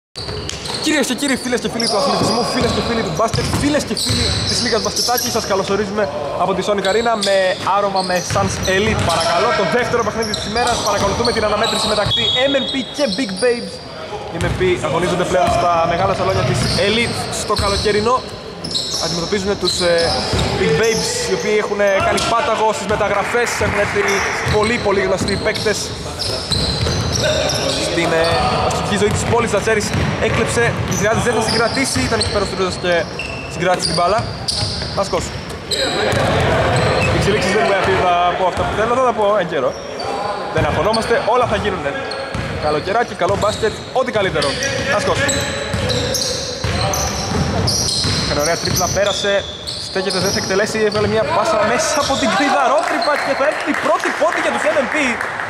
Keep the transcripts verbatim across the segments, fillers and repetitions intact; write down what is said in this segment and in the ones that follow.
Κυρίες και κύριοι, φίλες και φίλοι του αθλητισμού, φίλες και φίλοι του μπάσκετ, φίλες και φίλοι της Λίγκας Μπασκετάκη, σας καλωσορίζουμε από τη Sonic Arena με άρωμα με Suns Elite. Παρακαλώ, το δεύτερο παιχνίδι της ημέρας. Παρακολουθούμε την αναμέτρηση μεταξύ εμ εν πι και Big Babes. Οι εμ εν πι αγωνίζονται πλέον στα μεγάλα σαλόνια της Elite στο καλοκαιρινό. Αντιμετωπίζουν τους ε, Big Babes, οι οποίοι έχουν κάνει πάταγο στις μεταγραφές. Έχουν έρθει πολύ πολύ γνωστοί παίκτες στην ε, αστική ζωή της πόλης. Δατσέρης έκλεψε, η Τριάδης δεν θα συγκρατήσει, ήταν εκεί πέρα στο Τρούζας και συγκράτησε την μπάλα. Μάσκος. Οι εξελίξεις δεν μου πει να πω αυτά που θέλω, θα τα πω εν καιρό. Δεν αγωνόμαστε, όλα θα γίνουν. Καλοκαιράκι, καλό μπάσκετ, ό,τι καλύτερο. Μάσκος. Έκανε ωραία τρίπλα, πέρασε, στέκεται, δεν θα εκτελέσει, έβγαλε μια πάσα μέσα από την κρίδα, ρότρυπα και θα έρθει η πρώτη πότη για τους εμ εν πι.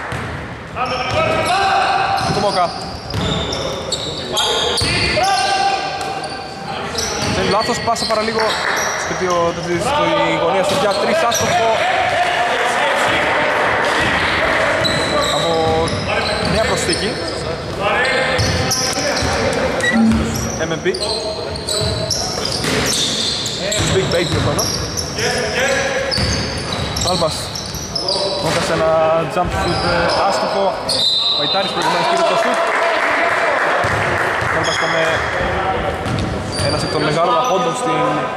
Το Μόκα. Θέλει λάθος, πάσα παραλίγο σπίτι ο Τετζίδης στη γωνία στο για τρεις, άστοχο από μια προσθήκη εμ εν πι. Τους Big Babes λοιπόν. Άλμπας Μόκας ένα jump shoot άστοχο. Ο Ιτάρης προηγουμένως πήρε το shoot. Άλμπας ήταν ένας εκ των μεγάλων απόντων στην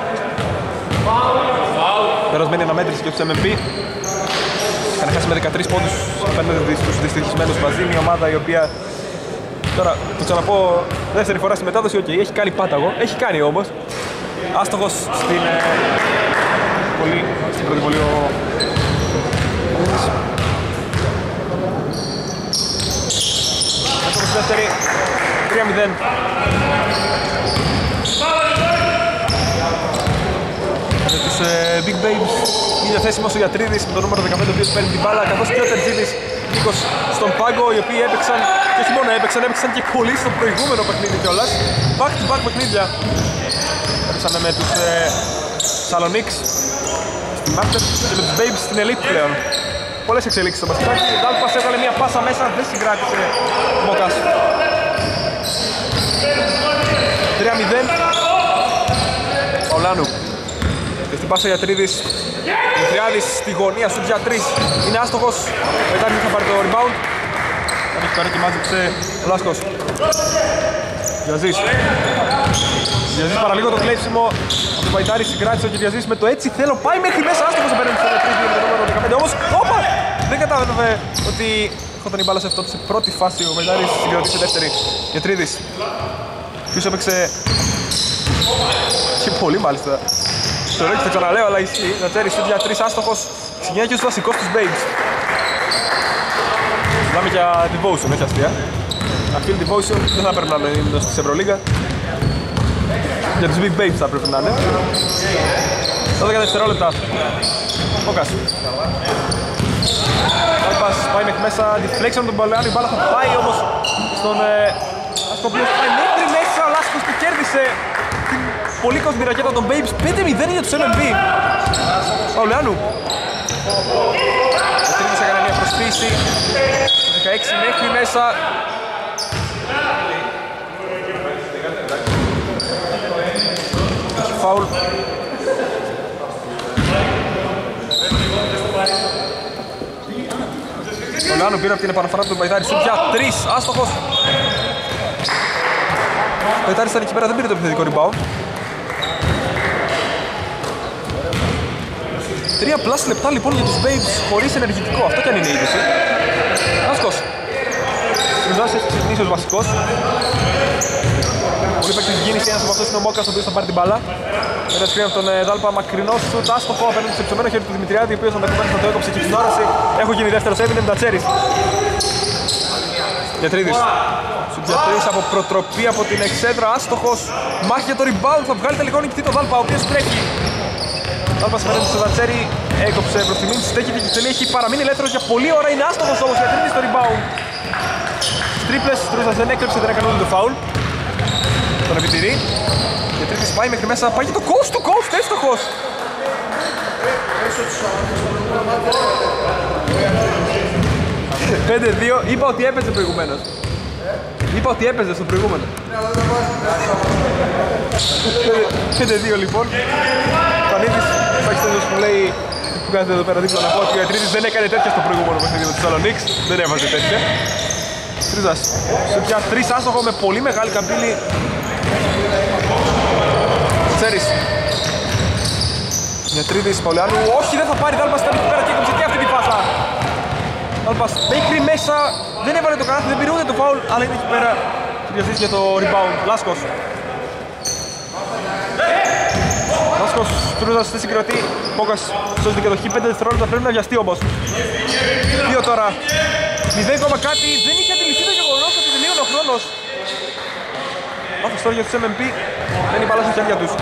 περασμένη αναμέτρηση και όχι της εμ εν πι. Είχαν χάσει με δεκατρείς πόντους απέναντι στους δυστυχισμένους μαζί. Μια ομάδα η οποία, τώρα το ξαναπώ δεύτερη φορά στη μετάδοση, okay, έχει κάνει πάταγο, έχει κάνει όμως. Άστοχος στην, ε, πολύ, στην πρώτη βολή ο Άστοχος στη δεύτερη, τρία μηδέν. Για τους ε, Big Babes είναι διαθέσιμος ο Γιατρίδης με το νούμερο δεκαπέντε, ο οποίος παίρνει την μπάλα, καθώς και ο Τερζίδης Νίκος στον πάγκο, οι οποίοι έπαιξαν, και όχι μόνο έπαιξαν, έπαιξαν και πολύ στο προηγούμενο παιχνίδι κιόλας. Back to back παιχνίδια. Έπαιξαν με τους ε, Salonics στη Masters και με τους Babes στην Elite πλέον. Πολλές εξελίξεις στο μπασκετάκι. Ο Ντάλπας έβγαλε μια πάσα μέσα, δεν συγκράτησε ο Μόκας. τρία μηδέν. Παουλάνου. Και στην πάσα Γιατρίδης. Ο Τριάδης στη γωνία στο για τρεις. Είναι άστοχος. Ο Ιτάρης θα πάρει το rebound. Αν έχει πάρει και μάζεψε ο Λάσκος. Γιαζής. Γιαζής παραλίγο το κλέψιμο. Ο Παϊτάρης συγκράτησε ο Κυριαζής με το έτσι θέλω. Πάει μέχρι μέσα, άστοχος απέναντι στο τρία με το νούμερο δεκαπέντε. Όμως, όπα! Δεν κατάλαβε ότι έρχονταν η μπάλα σε αυτό σε πρώτη φάση. Ο Παϊτάρης συγκρατήσε δεύτερη. Γιατρίδης. Ποιος έπαιξε και πολύ μάλιστα. Το λέω και το ξαναλέω, αλλά ισχύει. Νατσέρης στο για τρεις, άστοχος. Ξεκινάει και ο βασικός τους Babes. Μιλάμε για devotion, έτσι αστεία. Αφήνει devotion, δεν θα πρέπει να είναι στην Ευρωλίγα. Για τους Big Babes θα πρέπει να είναι. δώδεκα δευτερόλεπτα. Φόκας. Άλπας πάει μέχρι μέσα, deflection τον Παλαιάνου, η μπάλα θα πάει όμως στον Λάσκο, ο οποίος πάει μέχρι μέσα. Ο Λάσκος που κέρδισε την πολύ κοσμη ρακέτα των Babes. πέντε μηδέν για τους εμ εν πι. Παλαιάνου. Ο τρίτος έκανε μια προσφύση. δεκαέξι μέχρι μέσα. Έχει φάουλ. Ο Λεάνου πήρε από την επαναφορά του τον Παϊτάρη σου για τρεις, άστοχος. Ο Παϊτάρης ήταν εκεί πέρα, δεν πήρε το επιθετικό rebound. Τρία πλάς λεπτά λοιπόν για τους Babes χωρίς ενεργητικό, αυτό κι αν είναι η είδηση. Άσκος. Στριζάς έχει ξεκινήσει ως βασικός. Πολύ παίκτης γίνηση, ένας από αυτός είναι ο Μόκας, ο οποίος θα πάρει την μπάλα. Μετά σκρίνει από τον Δάλπα, μακρινό σουτ, άστοχο απέναντι στο ψωμένο χέρι του Δημητριάδη, ο οποίος ενδεχομένως θα το έκοψε και στην όραση. Έχω γίνει δεύτερος, έμεινε Ντατσέρης. Γιατρίδης. Σουτ για τρεις από προτροπή από την εξέδρα, άστοχος. Μάχη για το rebound, θα βγάλει τελικό νικητή το Δάλπα, ο οποίος τρέχει. Δάλπας απέναντι στο Ντατσέρη, έκοψε προς τη μήνυ, στέκεται και τελεί, έχει παραμείνει ελεύθερος για πολλή ώρα, είναι άστοχος όμως, Γιατρίδης στο rebound. Τρίπλες, Τρούζας δεν έκλεψε, δεν έκανε το φάουλ. Τον επιτηρεί. Και τρίτης πάει μέχρι μέσα, πάει και το coast to coast, έστοχος. πέντε δύο, είπα ότι έπαιζε προηγουμένως. Είπα ότι έπαιζε στο προηγούμενο. πέντε δύο λοιπόν. Πανίδης, Πακιστάνιος που λέει που κάθεται εδώ πέρα δίπλα να πω ότι ο Ιατρίδης δεν έκανε τέτοια στο προηγούμενο παιχνίδι με τους Σαλονίξ. Δεν έβαζε τέτοια. Τρίζας, σε πια τρεις άστοχο με πολύ μεγάλη καμπύλη. Ξέρεις. Ιατρίδης, Παουλιάνου, όχι δεν θα πάρει, Δάλπας ήταν εκεί πέρα και έκοψε και αυτή την πάσα. Δάλπας μέχρι μέσα, δεν έβαλε το καλάθι, δεν πήρε ούτε το φάουλ, αλλά είναι εκεί πέρα και διαζήσει για το rebound. Λάσκος. Λάσκος, Τρούζας δεν συγκρατεί, Πόκας σώζει την κατοχή, πέντε δευτερόλεπτα πρέπει να βιαστεί όμως. Δύο τώρα, μηδέν κόμμα κάτι, δεν είχε αντιληφθεί το γεγονός ότι τελείωνε ο χρόνος. Λάθος τώρα για τους εμ εμ πι, δεν είναι η μπάλα στα χέρια τους.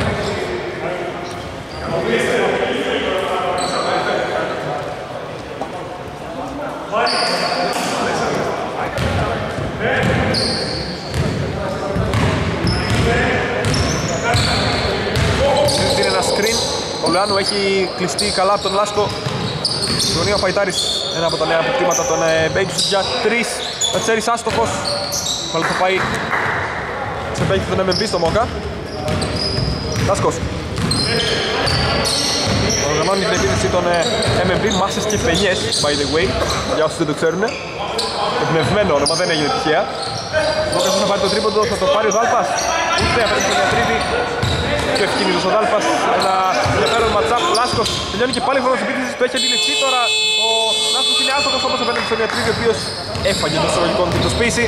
Είναι ένα screen, ο Λουάνου έχει κλειστεί καλά από τον Λάσκο. Γωνία ο Φαϊτάρης, ένα από τα νέα αποκτήματα των Baby Shoot για τρεις. Πατσέρης άστοχος, πάλι θα πάει σε παίκτη τον εμ εμ πι στο Μόκα. Λάσκος. Οργανώνει την επίθεση των εμ εμ πι, μάσες και πενιές, by the way, για όσους δεν το ξέρουν. Εμπνευσμένο όνομα, δεν έγινε τυχαία. Μόκας θα πάρει το τρίποντο, θα το πάρει ο Δάλπας. Ούτε απέναντι στον Ιατρίδη. Και ευκίνητος ο Δάλπας, ένα ενδιαφέρον ματσάπ. Λάσκος τελειώνει και πάλι χρόνος επίθεσης, το έχει αντιληφθεί τώρα. Ο Λάσκος είναι άστοχος όμως απέναντι στον Ιατρίδη, ο οποίος έφαγε το συλλογικό του το σπίση.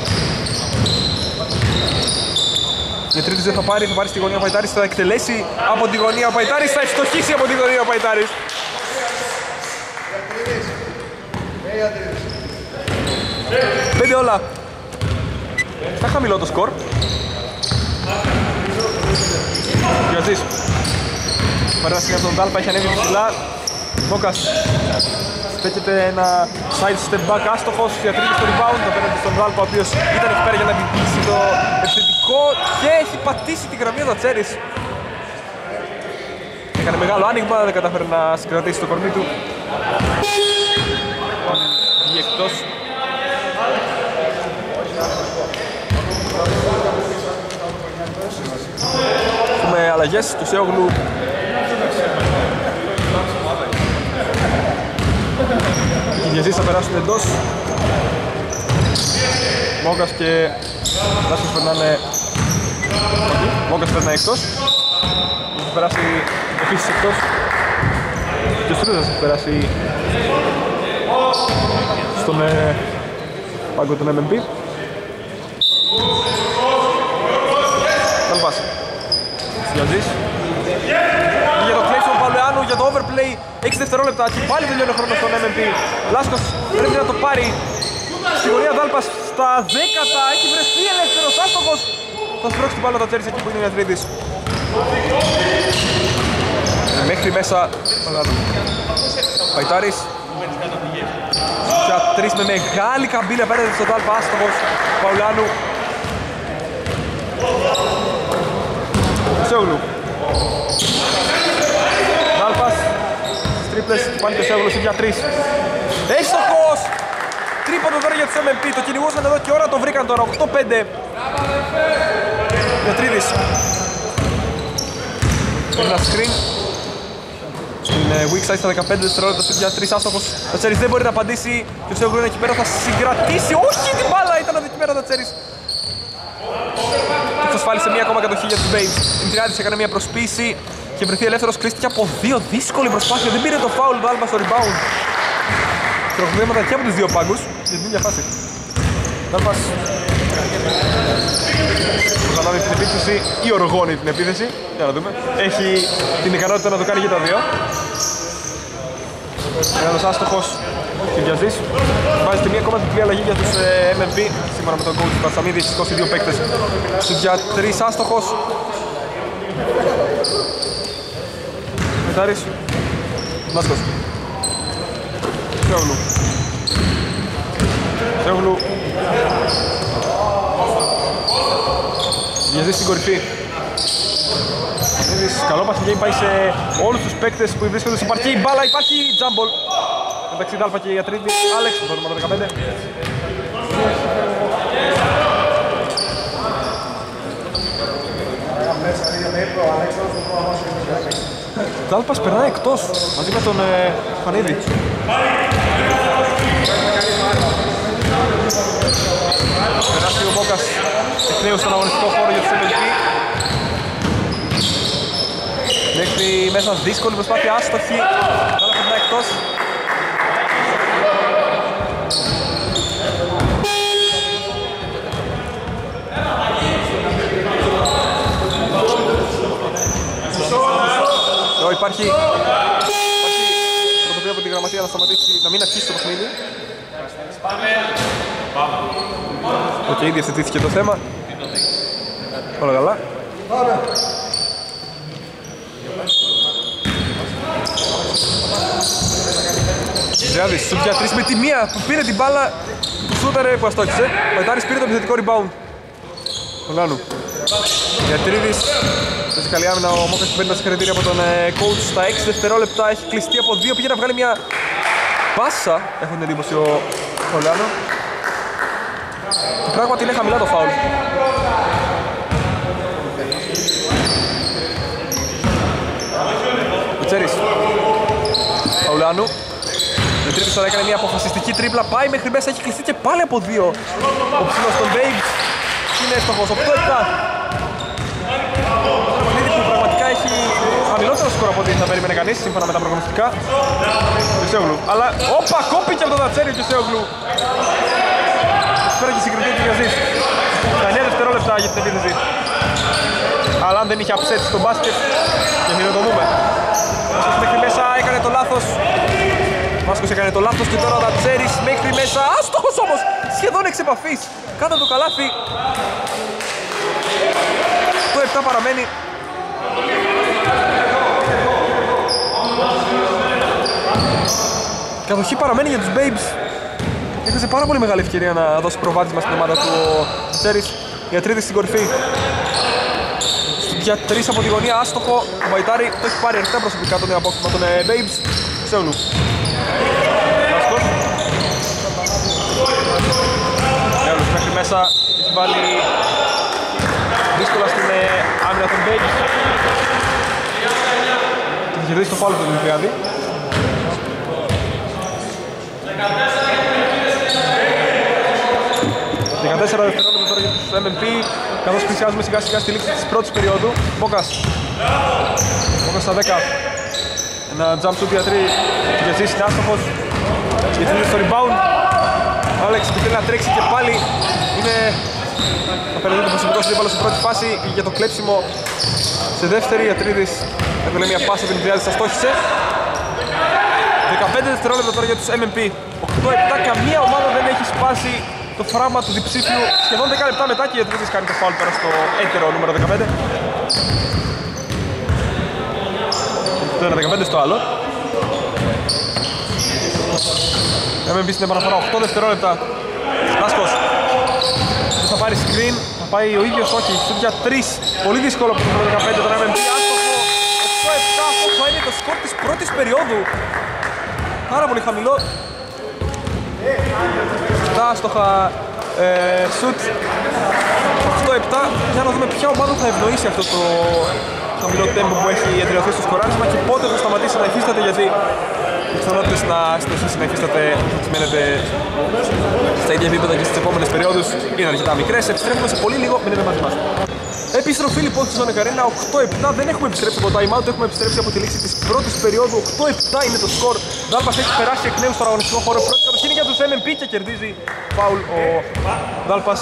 Ο Ιατρίδης δεν θα πάρει, θα πάρει στη γωνία ο Παϊτάρης, θα εκτελέσει από τη γωνία ο Παϊτάρης, θα ευστοχίσει από τη γωνία ο Παϊτάρης. Πέντε όλα. Στα χαμηλό το σκορ. Γιαζής. Παρέμβαση από τον Δάλπα, έχει ανέβει ψηλά. Μόκας. Στέκεται ένα side step back άστοχος, Ιατρίδης στο rebound απέναντι στον Δάλπα, ο οποίος ήταν εκεί πέρα για να διοικήσει το επιθετικό και έχει πατήσει τη γραμμή ο Δατσέρης. Έκανε μεγάλο άνοιγμα, δεν κατάφερε να συγκρατήσει το κορμί του. Βγήκε εκτός. Έχουμε αλλαγές, το Σέογλου και οι Γεζείς θα περάσουν εντός. Μόγκας και Λάσκος περνάνε. Μόγκας περνάει εκτός. Έχει περάσει επίσης εκτός. Και ο Στρούζας έχει περάσει στον ε, πάγκο των εμ εμ πι. Καλπάς. Γιαζής. Για το κλέψιμο Παουλεάνου, για το overplay, έξι δευτερόλεπτα και πάλι τελειώνει ο χρόνος στον εμ εμ πι. Λάσκος πρέπει να το πάρει. Στη γωνία Δάλπας στα δέκατα, έχει βρεθεί ελεύθερος άστοχος. Θα σπρώξει την μπάλα τα τσέρις εκεί που είναι ο Ιατρίδης. Μέχρι μέσα Παϊτάρης. Για τρεις με μεγάλη καμπύλη απέναντι στον Δάλπα, άστοχος Παουλεάνου. Σέογλου. Δάλπας. Τρίπλες, πάλι και ο Σέογλου για τρεις. Έστοχος! Τρίποντο τώρα για τους εμ εμ πι, το κυνηγούσαν εδώ και ώρα το βρήκαν τώρα, οκτώ πέντε. Ιατρίδης. Ένα screen. Στην weak side στα δεκαπέντε δευτερόλεπτα για τρεις άστοχος. Ο Τσέρις δεν μπορεί να απαντήσει και ο Σέογλου είναι εκεί πέρα, θα συγκρατήσει. Όχι, την μπάλα ήταν εδώ εκεί πέρα ο Τσέρις. Εξασφάλισε μία ακόμα κατοχή για τους Babes. Η Τριάδης έκανε μία προσποίηση και βρεθεί ελεύθερος, κλείστηκε από δύο, δύσκολη προσπάθεια. Δεν πήρε το foul του Άλμπα στο rebound. Τροχνοίματα και από τους δύο πάγκους για την ίδια φάση. Άλμπας προκαλώνει την επίθεση ή οργώνει την επίθεση. Για να δούμε. Έχει την ικανότητα να το κάνει για τα δύο. Ένας άστοχος και Βιαζής. Βάζεται μία ακόμα διπλή αλλαγή για τους εμ εμ πι. Σήμερα με τον coach του Πασαμίδη, έχει είκοσι δύο παίκτες. Στους για τρεις άστοχος. Μετάρης. Μάσκος. Σέογλου. Σέογλου. Βιαζής στην κορυφή. Καλό πασχεγέι πάει σε όλους τους παίκτες που βρίσκονται στην παρκή. Η μπάλα υπάρχει τζάμπολ. Εντάξει Δάλπα και η Ιατρίδη. Άλεξ, το νούμερο δεκαπέντε. Δάλπας περνάει εκτός μαζί με τον ε, Φανίδη. Περάσει ο Μόκας εκ νέου στον αγωνιστικό χώρο για τους εμ ελ πι. Μέχρι μέσα δύσκολη προσπάθεια, άστοχη. Δάλπας περνάει εκτός. Εδώ υπάρχει πρωτοβουλία από τη γραμματεία να σταματήσει, να μην αρχίσει το παιχνίδι. Οκ, okay, διευθετήθηκε το θέμα. Όλα καλά. Ζιάδης, σου πια τρεις με τη μία που πήρε την μπάλα, του σούταρε που αστόχισε. Ο Ετάρης πήρε το επιθετικό rebound. Ολάνου. Γιατρίδης, παίζει καλή άμυνα, ο Μόκας που παίρνει τα συγχαρητήρια από τον ε, coach στα έξι δευτερόλεπτα, έχει κλειστεί από δύο, πήγε να βγάλει μια πάσα, έχω την εντύπωση ο Ολάνου. Και πράγματι είναι χαμηλά το φάουλ. Ο Τσέρης, Ολάνου. Ο τρίτος τώρα έκανε μια αποφασιστική τρίπλα, πάει μέχρι μέσα, έχει κλειστεί και πάλι από δύο. Ο ψηλός των Babes είναι εύστοχος, οκτώ επτά. Που πραγματικά έχει χαμηλότερο σκορ από ό,τι θα περίμενε κανείς σύμφωνα με τα προγνωστικά. Κεσέογλου. Αλλά όπα, κόπηκε από το Δατσέρι ο Κεσέογλου. Πέρα και συγκριτή του Γιαζής. Τα εννέα δευτερόλεπτα για την επίθεση. Αλλά αν δεν είχε upset στο μπάσκετ, και χειροτομούμε. Βάσκος μέχρι μέσα έκανε το λάθος. Βάσκος έκανε το λάθος και τώρα ο Δατσέρης μέχρι μέσα. Άστοχος όμως, σχεδόν εξ επαφής. Κάτω το καλάθι. Το επτά παραμένει. Κατοχή παραμένει για τους Babes. Έχασε πάρα πολύ μεγάλη ευκαιρία να δώσει προβάδισμα στην ομάδα του ο Τσέρης. Για τρίτη στην κορυφή. Για τρεις από τη γωνία, άστοχο. Ο Βαϊτάρη το έχει πάρει αρκετά προσωπικά το νέο απόκτημα των Babes. Ξεώνου. Βάσκος. Έολος μέχρι μέσα. Έχει βάλει δύσκολα στην άμυνα των Babes. Θα κερδίσει το φάουλ του Δημητριάδη. δεκατέσσερα δευτερόλεπτα τώρα για τους εμ ελ πι, καθώς πλησιάζουμε σιγά σιγά στη λήξη της πρώτης περίοδου. Μόκας. Μόκας στα δέκα. Ένα jump shoot για τρία. Ο Γεζής είναι άστοχος. Διευθύνεται στο rebound. Ο Άλεξ που θέλει να τρέξει και πάλι είναι απέναντι το προσωπικό αντίπαλο στην πρώτη φάση για το κλέψιμο σε δεύτερη. Γιατρίδης έβγαλε μια πάσα, την Δημητριάδης αστόχησε. δεκαπέντε δευτερόλεπτα τώρα για τους εμ ελ πι. οκτώ επτά, καμία ομάδα δεν έχει σπάσει το φράγμα του διψήφιου. Σχεδόν δέκα λεπτά μετά και η Γιατρίδης κάνει το φάουλ τώρα στο έτερο νούμερο δεκαπέντε. Το ένα δεκαπέντε στο άλλο. εμ ελ πι στην επαναφορά, οκτώ δευτερόλεπτα. Λάσκος. Θα πάρει screen, θα πάει ο ίδιος, όχι, σουτ για τρία. Πολύ δύσκολο από το νούμερο δεκαπέντε τον εμ ελ πι. Άστοχο, οκτώ επτά, αυτό θα είναι το σκορ της πρώτης περίοδου. Πάρα πολύ χαμηλό. Τα άστοχα ε, σουτ. οκτώ επτά. Για να δούμε ποια ομάδα θα ευνοήσει αυτό το χαμηλό τέμπο που έχει εντρεωθεί στο σκοράρισμα και πότε θα σταματήσει να υφίσταται, γιατί οι πιθανότητες να συνεχίσει να υφίσταται μένετε στα ίδια επίπεδα και στις επόμενες περιόδους είναι αρκετά μικρές. Επιστρέφουμε σε πολύ λίγο, μείνετε μαζί μας. Επιστροφή λοιπόν στη Ζώνη Καρίνα, οκτώ επτά, δεν έχουμε επιστρέψει από το time out, έχουμε επιστρέψει από τη λήξη της πρώτης περίοδου, οκτώ επτά είναι το σκορ. Δάλπας έχει περάσει εκ νέου στον αγωνιστικό χώρο, πρώτη κατοχή είναι για τους εμ ελ πι και κερδίζει φάουλ ο Δάλπας.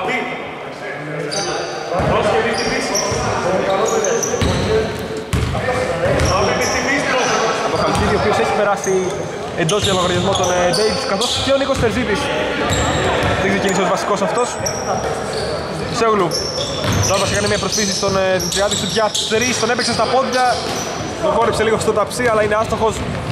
Από το Χαλκίδη, ο οποίος έχει περάσει εντός για λογαριασμό των Babes, καθώς και ο Νίκος Τερζίδης δεν ξεκίνησε ως βασικός αυτός. Σέγλου. Δάλπας έκανε μια προσφύση στον Δημητριάδη σου για τρία, τον έπαιξε στα πόδια. Τον κόρυψε λίγο στο ταψί, αλλά είναι άστοχος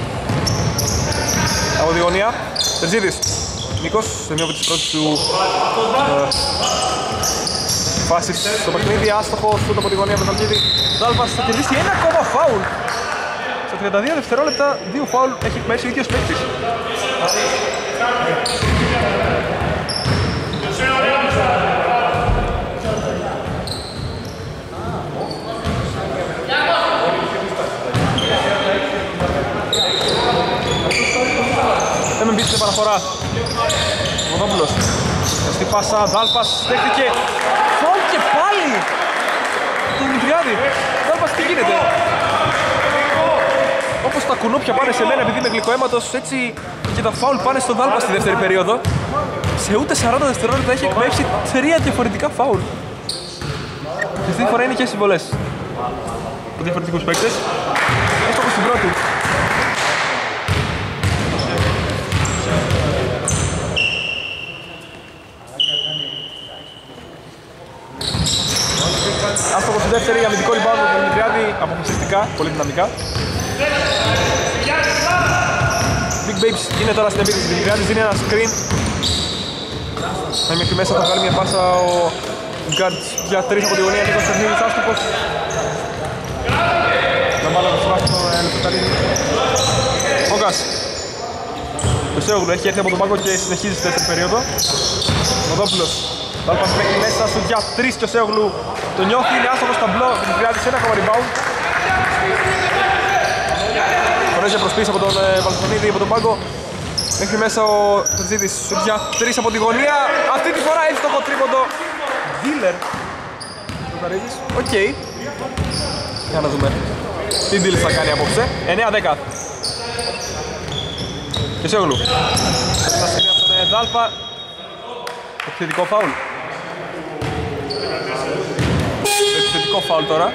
από τη γωνία. Τερζίδης. Νίκος, σε μια από τις πρώτες του ε, φάσεις στο παιχνίδι. Άστοχος, σούτ από τη γωνία με τον Χαλκίδη. Δάλπας θα κερδίσει ένα ακόμα φάουλ. Στα τριάντα δύο δευτερόλεπτα, δύο φάουλ έχει εκμέσει ο ίδιος παίκτης. φορά. Μοδόπουλος. Στη πάσα, Δάλπας, δέχτηκε. Φαουλ και πάλι! Το Δημητριάδη. Δάλπας, τι γίνεται? Όπως τα κουνούπια πάνε σε μένα επειδή είμαι γλυκοαίματος, έτσι και τα φαουλ πάνε στο Δάλπα στη δεύτερη περίοδο. Σε ούτε σαράντα δευτερόλεπτα έχει εκπέμψει τρία διαφορετικά φαουλ. Και αυτή τη φορά είναι και συμβολές από διαφορετικούς παίκτες. Έστοχος στην πρώτη. Άστοχος στη δεύτερη, αμυντικό rebound από τον Δημητριάδη, αποφασιστικά, πολύ δυναμικά. Big Babes είναι τώρα στην επίθεση, Δημητριάδης δίνει ένα screen. Μέχρι μέσα θα βγάλει μια πάσα ο Γκάρτς για τρεις από τη γωνία, Νίκος Τερνίδης, άστοχος. Να μπάλα το σφάχτο τον Λεπτοκαλίνη. Όγκας. Το Σέογλου έχει έρθει από τον πάγκο και συνεχίζει στη δεύτερη περίοδο. Μοδόπουλος. Δάλπας μέχρι μέσα στο για τρεις και ο Σέογλου το νιώθει, είναι άστοχος ταμπλό, Δημητριάδης ένα ακόμα rebound. Φορέζει προσπίση από τον Βαλτονίδη από τον πάγκο. Μέχρι μέσα ο Τερζίδης για τρεις από τη γωνία. Αυτή τη φορά εύστοχο τρίποντο. Dealer. Οκ. Okay. Για να δούμε τι deal θα κάνει απόψε. εννέα δέκα. Και Σέογλου. Θα σκρίνει από τον Δάλπα. Επιθετικό φάουλ. Επιθετικό φάουλ τώρα.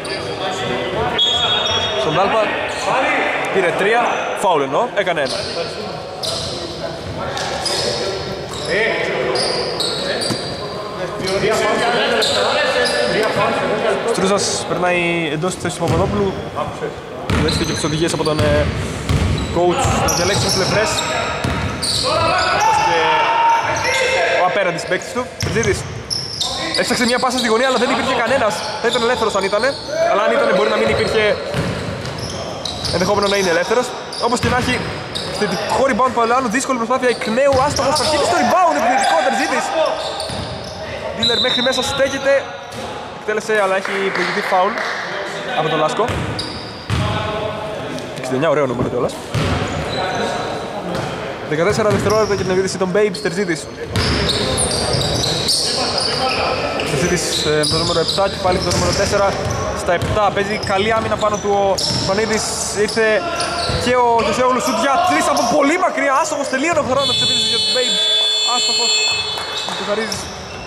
Στον Δάλπα. Πήρε τρία. Φάουλ εννοώ. Έκανε ένα. Στρούζας περνάει εντός της θέσης του Παπαδόπουλου. Δέχεται και τις οδηγίες από τον ε, coach να διαλέξει τις πλευρές. Ο απέραντης παίκτης του, Τερζίδης. Έψαξε μια πάσα στη γωνία αλλά δεν υπήρχε κανένας. Θα ήταν ελεύθερος αν ήτανε, αλλά αν ήτανε μπορεί να μην υπήρχε ενδεχόμενο να είναι ελεύθερος. Όπως και να έχει, θετικό rebound Παολάνου, δύσκολη προσπάθεια εκ νέου, άστοχος, θα αρχίσει στο rebound, επιθετικό Τερζίδης. Dealer μέχρι μέσα στέκεται, εκτέλεσε αλλά έχει προηγηθεί φάουλ από τον Λάσκο. εξήντα εννιά, ωραίο νούμερο κιόλας. δεκατέσσερα δευτερόλεπτα για την επίθεση των Babes, Τερζίδης. Τερζίδης με το νούμερο επτά και πάλι με το νούμερο τέσσερα. Στα επτά παίζει καλή άμυνα πάνω του ο Φανίδης, ήρθε και ο Γιωσέογλου σουτ για τρεις από πολύ μακριά, άστοχος, τελείωνε ο χρόνος της επίθεσης για τους Babes. Άστοχος, του χαρίζεις.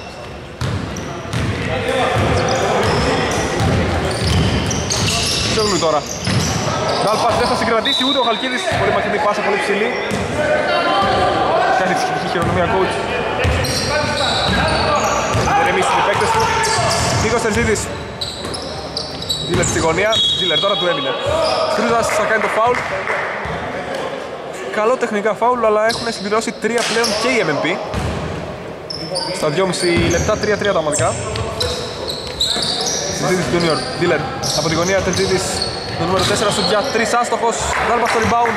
Γιωσέογλου τώρα. Δάλπας δεν θα συγκρατήσει ούτε ο Χαλκίδης, πολύ μακρινή πάσα, πολύ ψηλή. Κάνει τη σχετική χειρονομία coach. Δεν εμείς οι παίκτες του. Νίκος Τερζίδης. Dealer στη γωνία. Dealer τώρα του έμεινε. Κρούζας θα κάνει το φάουλ. Καλό τεχνικά φάουλ, αλλά έχουν συμπληρώσει τρία πλέον και οι εμ εμ πι. Στα δυόμισι λεπτά, τρία τρία τα ομαδικά. Τερζίδης Junior. Dealer από τη γωνία, Τερζίδης. Το νούμερο τέσσερα σου για τρεις, άστοχος. Δάλπας στο rebound.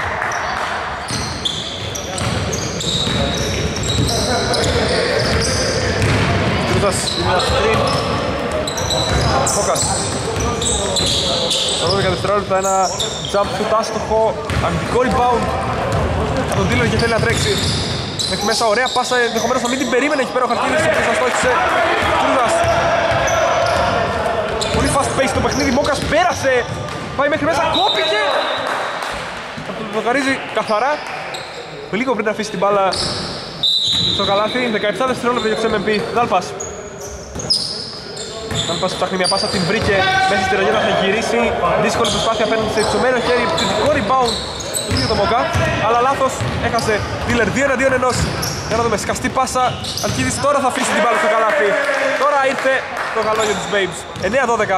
Κρούζας είναι ένα screen. Φόκας. Στα δώδεκα δευτερόλεπτα ένα jump shoot άστοχο. Αμυντικό rebound. Τον Dealer και θέλει να τρέξει. Μέχρι μέσα ωραία πάσα, ενδεχομένως να μην την περίμενε εκεί πέρα ο Χαρτίδης. Ο οποίος θα στόχισε. Κρούζας. Πολύ fast pace το παιχνίδι. Μόκας πέρασε. Πάει μέχρι μέσα, κόπηκε! Θα το χαρίζει καθαρά. Λίγο πριν να αφήσει την μπάλα στο καλάθι. δεκαεπτά δευτερόλεπτα για τους εμ εμ πι. Δάλπας. Δάλπας ψάχνει μια πάσα, την βρήκε μέσα στη ραγίδα, θα γυρίσει. Δύσκολη προσπάθεια απέναντι σε υψωμένο χέρι. Επιθετικό rebound του ίδιου το Μοκά. Αλλά λάθος, έχασε. Dealer δύο εναντίον ενός. Για να δούμε, σκαστή πάσα. Αλκίδης τώρα θα αφήσει την μπάλα στο καλάθι. Τώρα ήρθε το καλό για τους Babes. εννέα δώδεκα.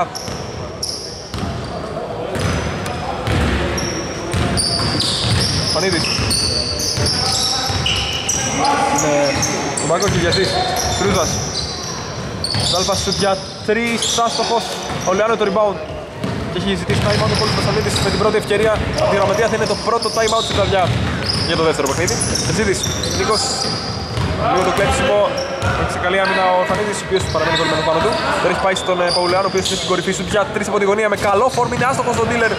Φανίδης. Είναι τον πάγκο και γιατί. Κρούζας. Δάλπας σουτ για τρεις, άστοχος. Ο Λεάνο το rebound. Και έχει ζητήσει time out ο Πόλης Βασανίδης με την πρώτη ευκαιρία. Από τη γραμματεία θα είναι το πρώτο time out στην καρδιά για το δεύτερο παιχνίδι. Τερζίδης. Νίκος. Λίγο το κλέψιμο. Έχει σε καλή άμυνα ο Φανίδης, ο οποίος παραμένει κολλημένο πάνω του. Δεν έχει πάει στον Παουλεάνο, ο οποίος είναι στην κορυφή σουτ για τρεις από τη γωνία με καλό φόρμ. Είναι άστοχος ο Dealer.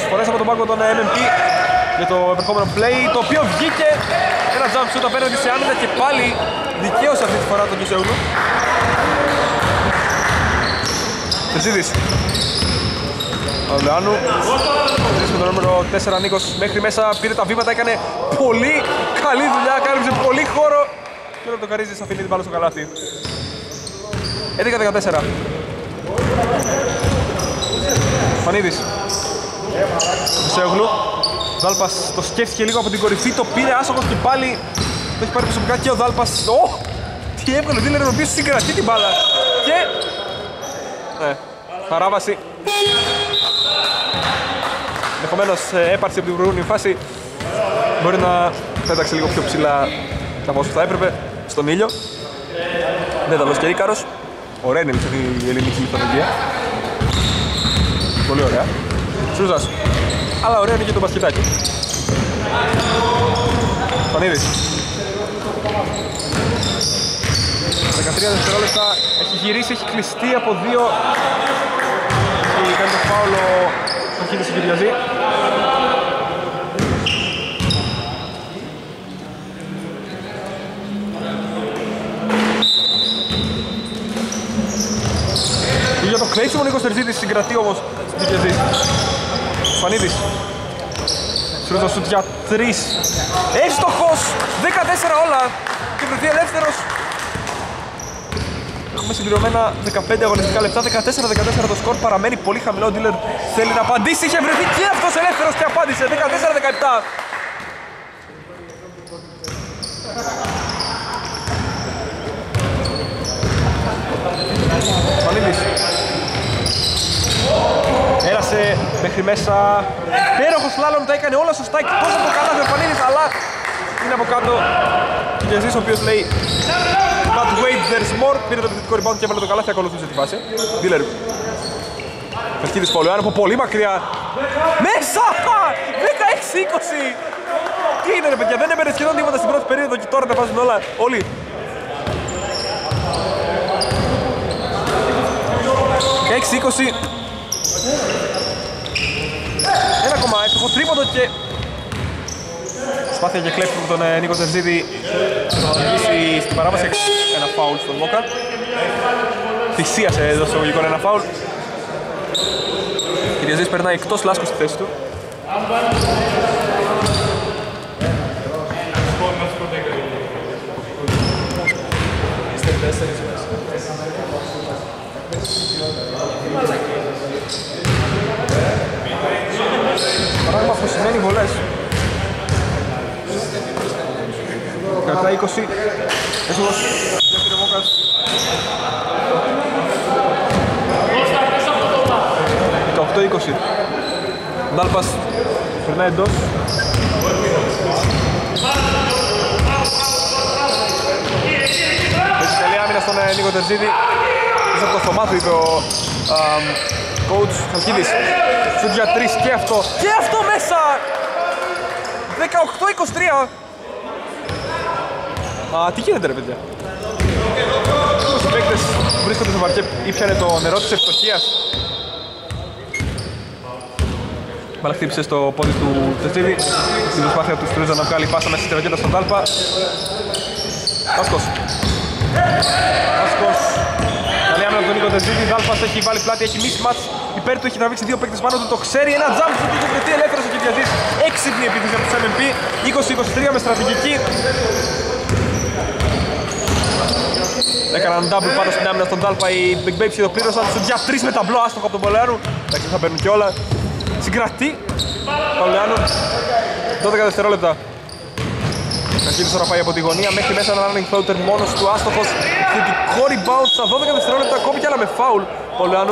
προσφορές από τον πάγκο των εμ εμ πι για το επερχόμενο play, το οποίο βγήκε ένα jump shoot απέναντι σε άμυνα και πάλι δικαίωσε αυτή τη φορά τον Κισεούλου. Τερζίδης Παυλιάνου, με το νούμερο τέσσερα Νίκος μέχρι μέσα, πήρε τα βήματα, έκανε πολύ καλή δουλειά, κάλυψε πολύ χώρο και τώρα το Καρίζης αφήνει την μπάλα στο καλάθι. έντεκα δεκατέσσερα. Φανίδης Σεόγλου, Δάλπας το σκέφτηκε λίγο από την κορυφή, το πήρε άσοχος και πάλι το έχει πάρει προσωπικά και ο Δάλπας. Ω! Τι έβγαλε ο Δίλερ, ο οποίος συγκρατεί την μπάλα και... ναι, παράβαση. Ενδεχομένως έπαρξε από την προηγούμενη φάση, μπορεί να πέταξε λίγο πιο ψηλά από όσο θα έπρεπε στον ήλιο. Δένταλος και Ίκαρος. Ωραία είναι αυτή η ελληνική λιθολογία. Πολύ ωραία. Σούζας. Αλλά ωραία είναι και το μπασκετάκι. Φανίδης. δεκατρία δευτερόλεπτα. Έχει γυρίσει, έχει κλειστεί από δύο. Έχει κάνει το φάουλο ο Αρχίδης και Κυριαζή. Για το κλέισιμο Νίκος Τερζίδης συγκρατεί όμως στην Κυριαζή. Φανίδης. Σρούτο σουτ για τρεις. Εύστοχος! δεκατέσσερα όλα και βρεθεί ελεύθερος. Έχουμε συμπληρωμένα δεκαπέντε αγωνιστικά λεπτά, δεκατέσσερα δεκατέσσερα το σκορ, παραμένει πολύ χαμηλό. Ο Ντίλερ θέλει να απαντήσει, είχε βρεθεί και αυτός ελεύθερος και απάντησε. δεκατέσσερα δεκαεπτά. Φανίδης. Πέρασε μέχρι μέσα. Πέροχος σλάλομ, τα έκανε όλα σωστά εκτός από το καλάθι ο Φανίδης, αλλά είναι από κάτω ο Κιαζής, ο οποίος λέει but wait, there's more. Πήρε το επιθετικό rebound και έβαλε το καλάθι, ακολουθούσε τη φάση. Ντίλερ. Φερκίδης Παουλιάνου από πολύ μακριά. Μέσα! δεκαέξι είκοσι! Τι είναι ρε παιδιά, δεν έπαιρνε σχεδόν τίποτα στην πρώτη περίοδο και τώρα τα βάζουν όλα όλοι. έξι είκοσι. Ένα ακόμα εύστοχο τρίποντο και σπάθεια και κλέψιμο από τον Νίκο Τερζίδη. Θα οδηγήσει στην παράβαση ένα φάουλ στον Μόκα. Θυσίασε εδώ στο εγωγικό ένα φάουλ. Κυριαζής περνάει εκτός Λάσκος στη θέση του. Παράδειγμα που σημαίνει βολές. Κατά είκοσι. Έσοδος. Δεύτερο Μόκας. δεκαοκτώ είκοσι. Ντάλπας περνάει εντός. Έχει καλή άμυνα στον Νίκο Τερζίδη. Πίσω από το θωμά του είπε ο coach Χαλκίδης. Σουτ για τρεις και αυτό. Και αυτό μέσα! δεκαοκτώ είκοσι τρία. Α, τι γίνεται ρε παιδιά. Οι παίκτες βρίσκονται στο παρκέ, ήπιανε το νερό της ευστοχίας. Μπάλα χτύπησε στο πόδι του Τερζίδη. Στην προσπάθεια του Στρούζα να βγάλει πάσα μέσα στη ρακέτα στον Τάλπα. Άσκος. Άσκος. Καλή άμυνα από τον Νίκο Τερζίδη. Δάλπας έχει βάλει πλάτη, έχει μίσει μάτς. Υπέρ του έχει τραβήξει δύο παίκτες πάνω του, το ξέρει. Ένα jump shoot, είχε βρεθεί ελεύθερος ο Κυριαζής. Έξυπνη επίθεση από τους εμ εμ πι. είκοσι είκοσι τρία με στρατηγική. Έκαναν double πάνω στην άμυνα στον Τάλπα. Οι Big Babes και το πλήρωσαν. Σουτ για τρεις με ταμπλό, άστοχο από τον Πολεάνου. Εντάξει, θα παίρνουν και όλα. Συγκρατεί Πολεάνου. δώδεκα δευτερόλεπτα. Καχίδης τώρα πάει από τη γωνία μέχρι μέσα ένα running floater μόνος του, άστοχος. Θετικό rebound στα δώδεκα δευτερόλεπτα, ακόμη κι άλλα με foul Πολεάνου.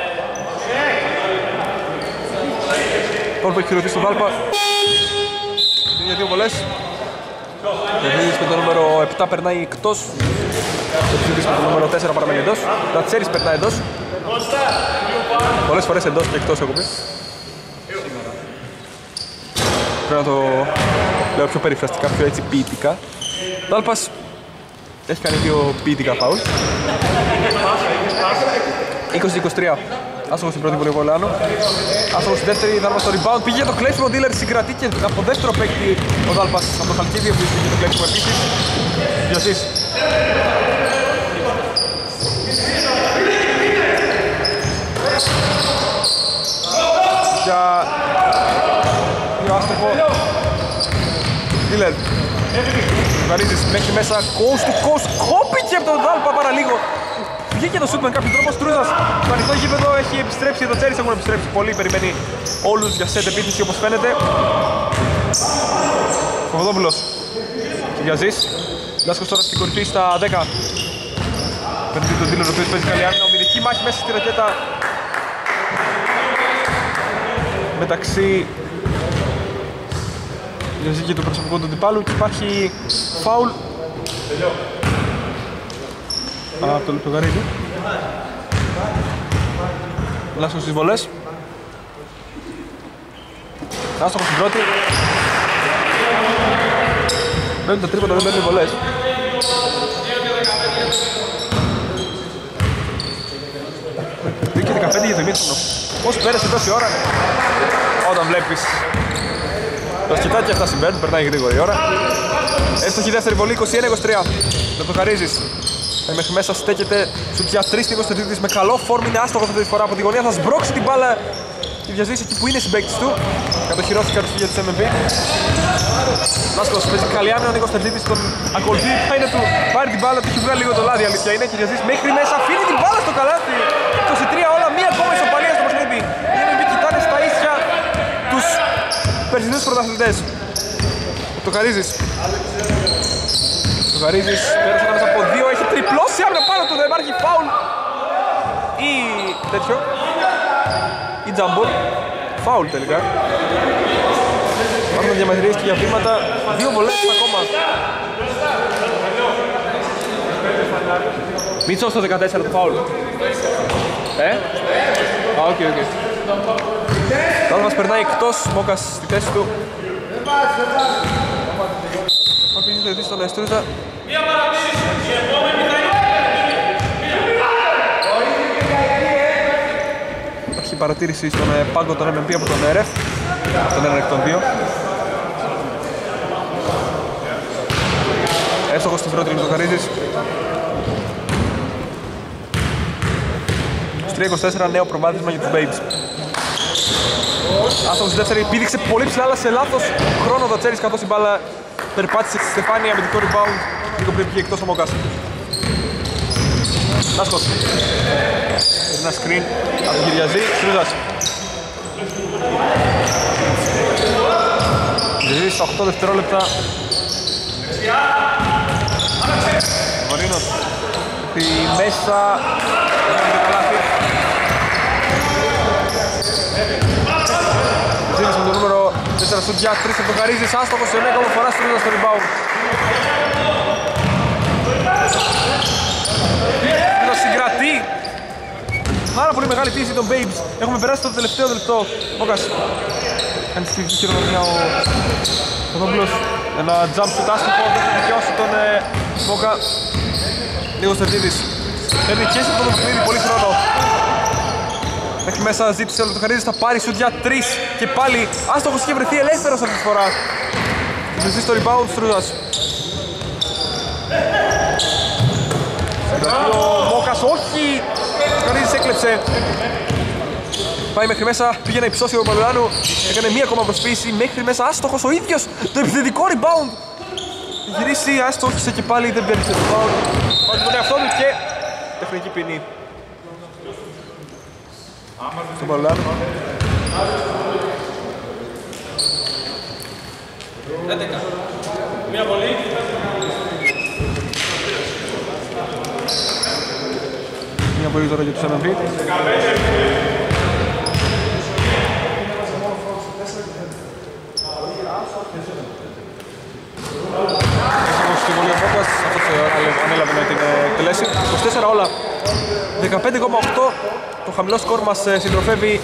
Τώρα που έχει χειρωτήσει τον Δάλπα. Είναι για δύο βολές. Καχίδης με το νούμερο επτά περνάει εκτός. Καχίδης με το νούμερο τέσσερα παραμένει εντός. Τατσέρης περνάει εντός. Πολλές φορές εντός και εκτός έχω πει. Πρέπει να το λέω πιο περιφραστικά, πιο έτσι ποιητικά. Δάλπας έχει κάνει δύο ποιητικά φάουλ. είκοσι είκοσι τρία. Άστοχος στην πρώτη βολή ο Βολάνου. Άστοχος στη δεύτερη, Δάλπας στο rebound. Πήγε για το κλέψιμο, ο Ντίλερ συγκρατεί και από δεύτερο παίκτη ο Δάλπας από το Χαλκίδι, ο οποίος πήγε το κλέψιμο επίσης. Διασής. Για... για άστοχο. Ντίλερ. Βαρίζεις μέχρι μέσα, coast to coast, κόπηκε από τον Δάλπα παραλίγο. Βγήκε το σουτ με κάποιο τρόπο, Στρούζας στο ανοιχτό γήπεδο έχει επιστρέψει, εδώ Τσέρις έχουν επιστρέψει πολύ, περιμένει όλους για σετ επίθεση όπως φαίνεται. Παπαδόπουλος, Κυριαζής, Λάσκος τώρα στην κορυφή στα δέκα. Παίρνει τον Δίλερ ο οποίος παίζει καλή άμυνα, ομιλική μάχη μέσα στη ρακέτα μεταξύ Κυριαζή και του προσωπικού του αντιπάλου και υπάρχει φάουλ από το Λεπτογαρίδη. Λάσκος στις βολές. Άστοχος στην πρώτη. Μπαίνουν τα τρίποτα, δεν μπαίνουν οι βολές. δύο και δεκαπέντε για το ημίχρονο. Πώς πέρασε τόση ώρα όταν βλέπεις τα σκητάκια αυτά συμβαίνουν, περνάει γρήγορα η ώρα. Έστοχη δεύτερη βολή, είκοσι ένα είκοσι τρία. Λεπτοκαρίζης. Μέχρι μέσα στέκεται σου πια τρεις και είκοσι τρία με καλό φόρμ, είναι άστοχος αυτή τη φορά από τη γωνία, θα σμπρώξει την μπάλα και Βιαζής εκεί που είναι συμπαίκτης του. Κατοχυρώθηκε κατ' για τους εμ εμ πι. Λάσκος παίζει καλή άμυνα, ο Νίκος Τερτζίτης τον ακολουθεί, πάει του, πάρει την μπάλα, του έχει βγάλει λίγο το λάδι, αλήθεια είναι και Βιαζής μέχρι μέσα αφήνει την μπάλα στο καλάθι. είκοσι τρία όλα, μία ακόμα ισοπαλία στο παιχνίδι. Οι εμ εμ πι κοιτάνε στα ίσια τους περσινούς πρωταθλητές. Το Καρίζης. Το Καρίζης πέρασε μέσα από δύο, έχει τριπλώσει άμυνα πάνω του, δεν υπάρχει φάουλ ή τέτοιο ή τζαμπολ, φάουλ τελικά. Υπάρχουν διαμετρίες και για βήματα, δύο βολές ακόμα. Μίτσο στο δεκατέσσερα το φάουλ. Ε, α, οκ, οκ. Τώρα μας περνάει εκτός, Μόκας στη θέση του. Αφήνει το ειδήσει στον Εστρούζα. Μία παρατήρηση, η επόμενη θα είναι. Υπάρχει παρατήρηση στον πάγκο των εμ εμ πι από τον ΕΡΕΦ, τον ένα εκ των δύο. Εύστοχος στην πρώτη Λεπτοκαρίζης. τρία είκοσι τέσσερα νέο προβάδισμα για τους Babes. Άστοχος στη δεύτερη, πήδηξε πολύ ψηλά αλλά σε λάθος χρόνο το Τσέρις καθώς η μπάλα περπάτησε στη στεφάνια, αμυντικό rebound, λίγο πριν πήγε εκτός ο Μόκας. Λάσκος. Ένα screen από τον Κυριαζή, Στρούζας. Κυριαζή στα οκτώ δευτερόλεπτα. Βαρίνος. Στη μέσα. Έκανε το καλάθι. Ζήλης με το νούμερο τέσσερα σουτ για τρεις από τον Καρίζης, άστοχος σε μια ακόμα φορά Στρούζας στο rebound. Το συγκρατεί. Πάρα πολύ μεγάλη πίεση των Babes. Έχουμε περάσει το τελευταίο λεπτό. Μόκας κάνει στη χειρονομία ο Παπαδόπουλος. Ένα jump shoot άστοχο, δεν θα δικαιώσει τον ε, Μόκα. Νίκος Τερτζίτης. Παίρνει και σε αυτό το παιχνίδι πολύ χρόνο. Μέχρι μέσα ζήτησε ο Λεπτοκαρίζης, θα πάρει σουτ για τρεις και πάλι άστοχος είχε βρεθεί ελεύθερος αυτή τη φορά. Βρεθεί στο rebound Στρούζας. Ο Μόκας όχι! Ο Καρίζης έκλεψε. Πάει μέχρι μέσα, πήγε να υψώσει ο Παλουράνου. Έκανε μία ακόμα προσποίηση μέχρι μέσα, άστοχος ο ίδιος. Το επιθετικό rebound. Γυρίσει, άστοχησε και πάλι δεν πέρασε το rebound. Πάει τον εαυτό του και τεχνική ποινή. Στον Παλουράνου. έντεκα. Μία βολή. Μία βολή τώρα για τους εμ εμ πι. Έχω στη βολή ο Μόκας, αυτός ανέλαβε να την εκτελέσει. είκοσι τέσσερα όλα. δεκαπέντε κόμμα οκτώ. Το χαμηλό σκορ μας συντροφεύει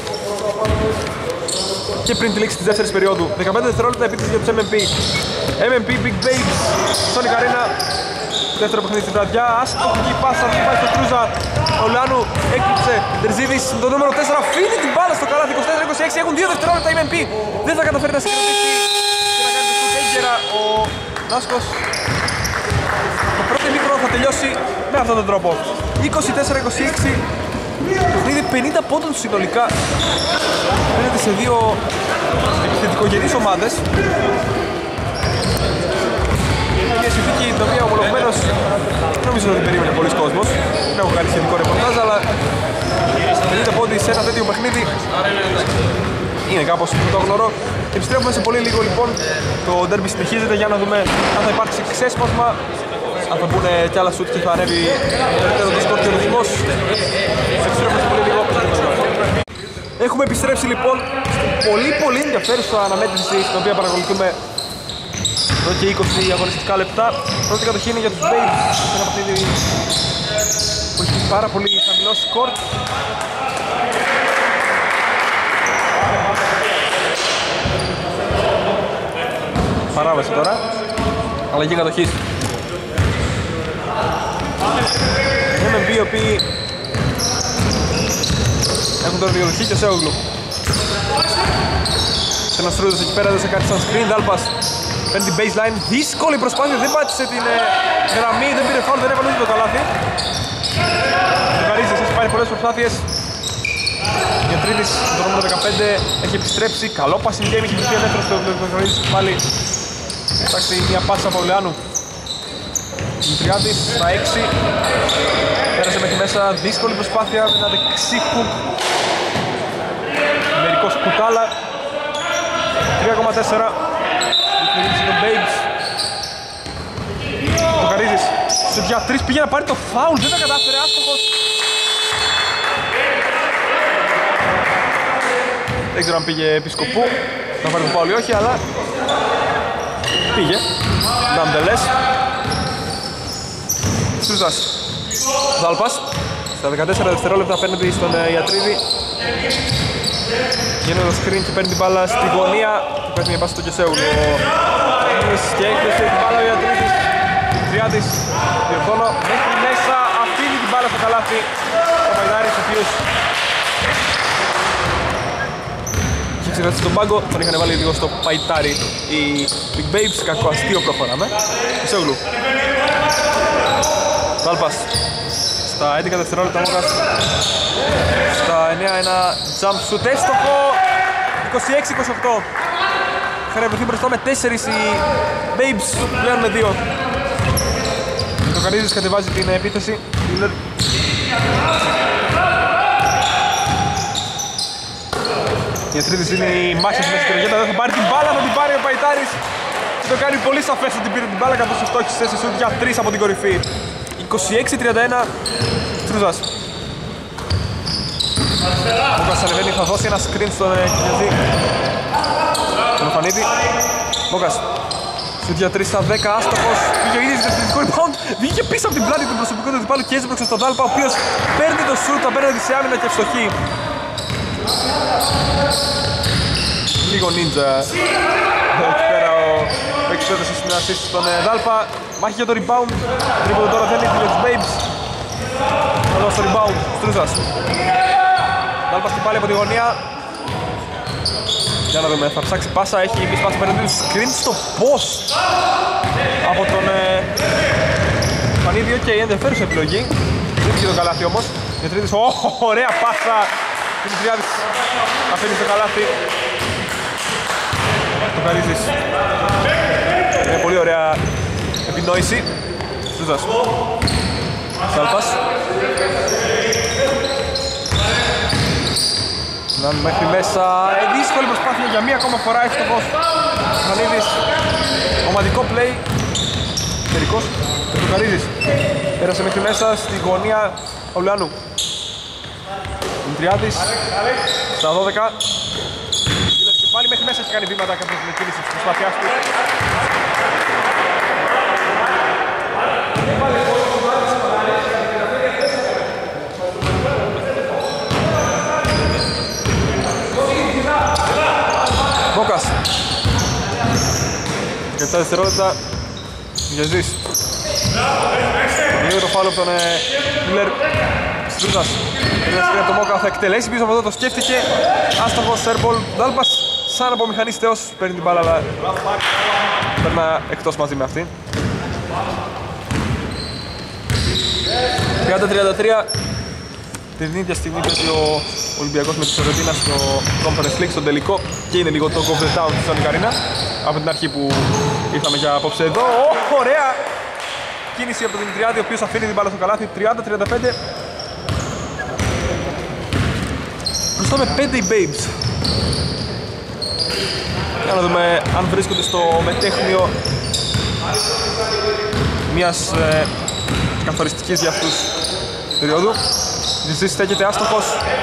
και πριν τη λήξη της δεύτερης περίοδου. δεκαπέντε δευτερόλεπτα επίθεση για τους εμ εμ πι. εμ εμ πι Big Babes, Sonic Arena. δεύτερο παιχνίδι στη βραδιά. Άσχημη πάσα, αυτή πάει στο Κρούζα. Ο Λεάνου έκλειψε. Τερζίδης με το νούμερο τέσσερα αφήνει την μπάλα στο καλάθι. είκοσι τέσσερα είκοσι έξι έχουν δύο δευτερόλεπτα η εμ πι. Δεν θα καταφέρει να συγκρατήσει και να κάνει το σουτ έγκαιρα ο Νάσκος. Το πρώτο ημίχρονο θα τελειώσει με αυτόν τον τρόπο. είκοσι τέσσερα είκοσι έξι. Παιχνίδι πενήντα πόντων συνολικά. Φαίνεται σε δύο επιθετικογενείς ομάδες. Μια συνθήκη την οποία ομολογουμένως δεν νομίζω ότι περίμενε πολλοί κόσμος. Δεν έχω κάνει σχετικό ρεπορτάζ, αλλά πενήντα πόντι σε ένα τέτοιο παιχνίδι είναι κάπως πρωτόγνωρο. Επιστρέφουμε σε πολύ λίγο λοιπόν. Το ντέρμπι συνεχίζεται για να δούμε αν θα υπάρξει ξέσπασμα, αν θα μπουν κι άλλα σουτ και θα ανέβει περαιτέρω το σκορ και ο ρυθμός. Επιστρέφουμε σε πολύ λίγο. Έχουμε επιστρέψει λοιπόν στην πολύ πολύ ενδιαφέρουσα αναμέτρηση στην οποία παρακολουθούμε εδώ και είκοσι αγωνιστικά λεπτά. Πρώτη κατοχή είναι για τους Babes σε ένα παιχνίδι που έχει πάρα πολύ χαμηλό σκορ. Παράβαση τώρα, αλλαγή κατοχής. εμ εμ πι οι οποίοι έχουν τώρα διοδοχή και Σέογλου. Ένας Ρούδος εκεί πέρα έδωσε κάτι σαν screen, Δάλπας παίρνει την baseline, δύσκολη προσπάθεια, δεν πάτησε την ε, γραμμή, δεν πήρε φάουλ, δεν έβαλε ούτε το καλάθι. Ο Καρίζης έχει πάρει πολλές προσπάθειες. Η Τρίτης, το νούμερο δεκαπέντε, έχει επιστρέψει, καλό passing game, έχει βρεθεί ελεύθερος στο Καρίζης πάλι. Εντάξει, μια πάσα από Λεάνου. Δημητριάδης στα έξι, πέρασε μέχρι μέσα, δύσκολη προσπάθεια με ένα δεξί hook. Μερικός κουτάλα. τρία κόμμα τέσσερα. Δημιουργήσε τον Babes. Ο Καρίζης σε δια τρία πήγε να πάρει το φάουλ, δεν τα κατάφερε, άστοχος. Δεν ξέρω αν πήγε επί σκοπού να πάρει το φάουλ ή όχι, αλλά πήγε. Nonetheless. Σούζας. Δάλπας. Στα δεκατέσσερα δευτερόλεπτα παίρνει στον Ιατρίδη. Γίνεται το screen και παίρνει την μπάλα στη γωνία. Και παίρνει μια πάση στον Κεσέουλο. Και έκλεισε την μπάλα ο Ιατρίδης. Τριάδης. Διορθώνω. Μέχρι μέσα. Αφήνει την μπάλα στο καλάθι. Ο Παϊδάρης ο οποίος είχε ξεκρατήσει τον πάγκο. Τον είχαν βάλει λίγο στο παϊτάρι οι Big Babes. Κακό αστείο προχωράμε. Κεσέουλου. Δάλπας. Στα έντεκα δευτερόλεπτα Μόκας. Στα εννέα ένα jump shoot έστοχο. είκοσι έξι είκοσι οκτώ. Είχαν βρεθεί μπροστά με τέσσερις οι Babes, πλέον με δύο. Το Καρίζης κατεβάζει την επίθεση. Η Ατρίδης είναι η μάχη μέσα στη ρογέτα, δεν θα πάρει την μπάλα, θα την πάρει ο Παϊτάρης. Και το κάνει πολύ σαφές ότι πήρε την μπάλα καθώς στόχισε σε σουτ για τρία από την κορυφή. είκοσι έξι τριάντα ένα Στρούζας. Ο Μόκας ανεβαίνει, θα δώσει ένα screen στον Κυριακή. Τον Οφανίδη. Μόκας. Σουτ για τρία στα δέκα, άστοχος. Πήγε ο ίδιος δευτερικό rebound. Βγήκε πίσω από την πλάτη του προσωπικού του αντιπάλου και έζεμπρωξε στον Δάλπα, ο οποίος παίρνει το σουτ απέναντι σε άμυνα και ευστοχή. Λίγο νίντζα. Εκεί πέρα ο παίκτης έδωσε στην assist στον Δάλπα. Μάχη για το rebound. Τρίποντο τώρα θέλει για τους Babes. Θα δώσει το rebound. Στρούζας. Δάλπας και πάλι από τη γωνία. Για να δούμε, θα ψάξει πάσα. Έχει μπει πάσα πέραντι του screen στο post από τον ε... Φανίδη. Και η ενδιαφέρουσα επιλογή. Δεν πήγε το καλάθι όμως. Για τρίτης, oh, ωραία πάσα. Δημητριάδης αφήνει στο καλάθι. Το Καρίζης. Είναι πολύ ωραία επινόηση. Σούζας. Σάλπας. Να μέχρι μέσα. Ε, δύσκολη προσπάθεια για μία ακόμα φορά. Εύστοχος. Φανίδης. Ομαδικό play. Μερικός. Και το Καρίζης. Πέρασε μέχρι μέσα στη γωνία ο Λουάνου. Δημητριάδης. Στα δώδεκα. Πάλι μέχρι μέσα έχει κάνει βήματα κάποιος με κίνηση της προσπάθειάς του. Μόκας. Και επτά δευτερόλεπτα. Γιαζής. Λίγο το φάουλ από τον Μίλλερ. Στρούζας. Ένα το Μόκα θα εκτελέσει πίσω από αυτό, το σκέφτηκε. Άστοχος, airball. Ντάλπας σαν από μηχανής θεός παίρνει την μπάλα, αλλά παίρνα εκτός μαζί με αυτή. τριάντα τριάντα τρία. Την ίδια στιγμή παίζει ο Ολυμπιακός με τη Φιωρεντίνα στο Conference League, στον τελικό, και είναι λίγο το Cover Town της Sonic Arena από την αρχή που ήρθαμε για απόψε εδώ. Oh, ωραία κίνηση από τον Δημητριάδη, ο οποίος αφήνει την μπάλα στο καλάθι. Τριάντα τριάντα πέντε. Μπροστά με πέντε οι Babes. Για να δούμε αν βρίσκονται στο μετέχνιο μιας ε, καθοριστικής για αυτούς περίοδου. Ζησής στέκεται άστοχος.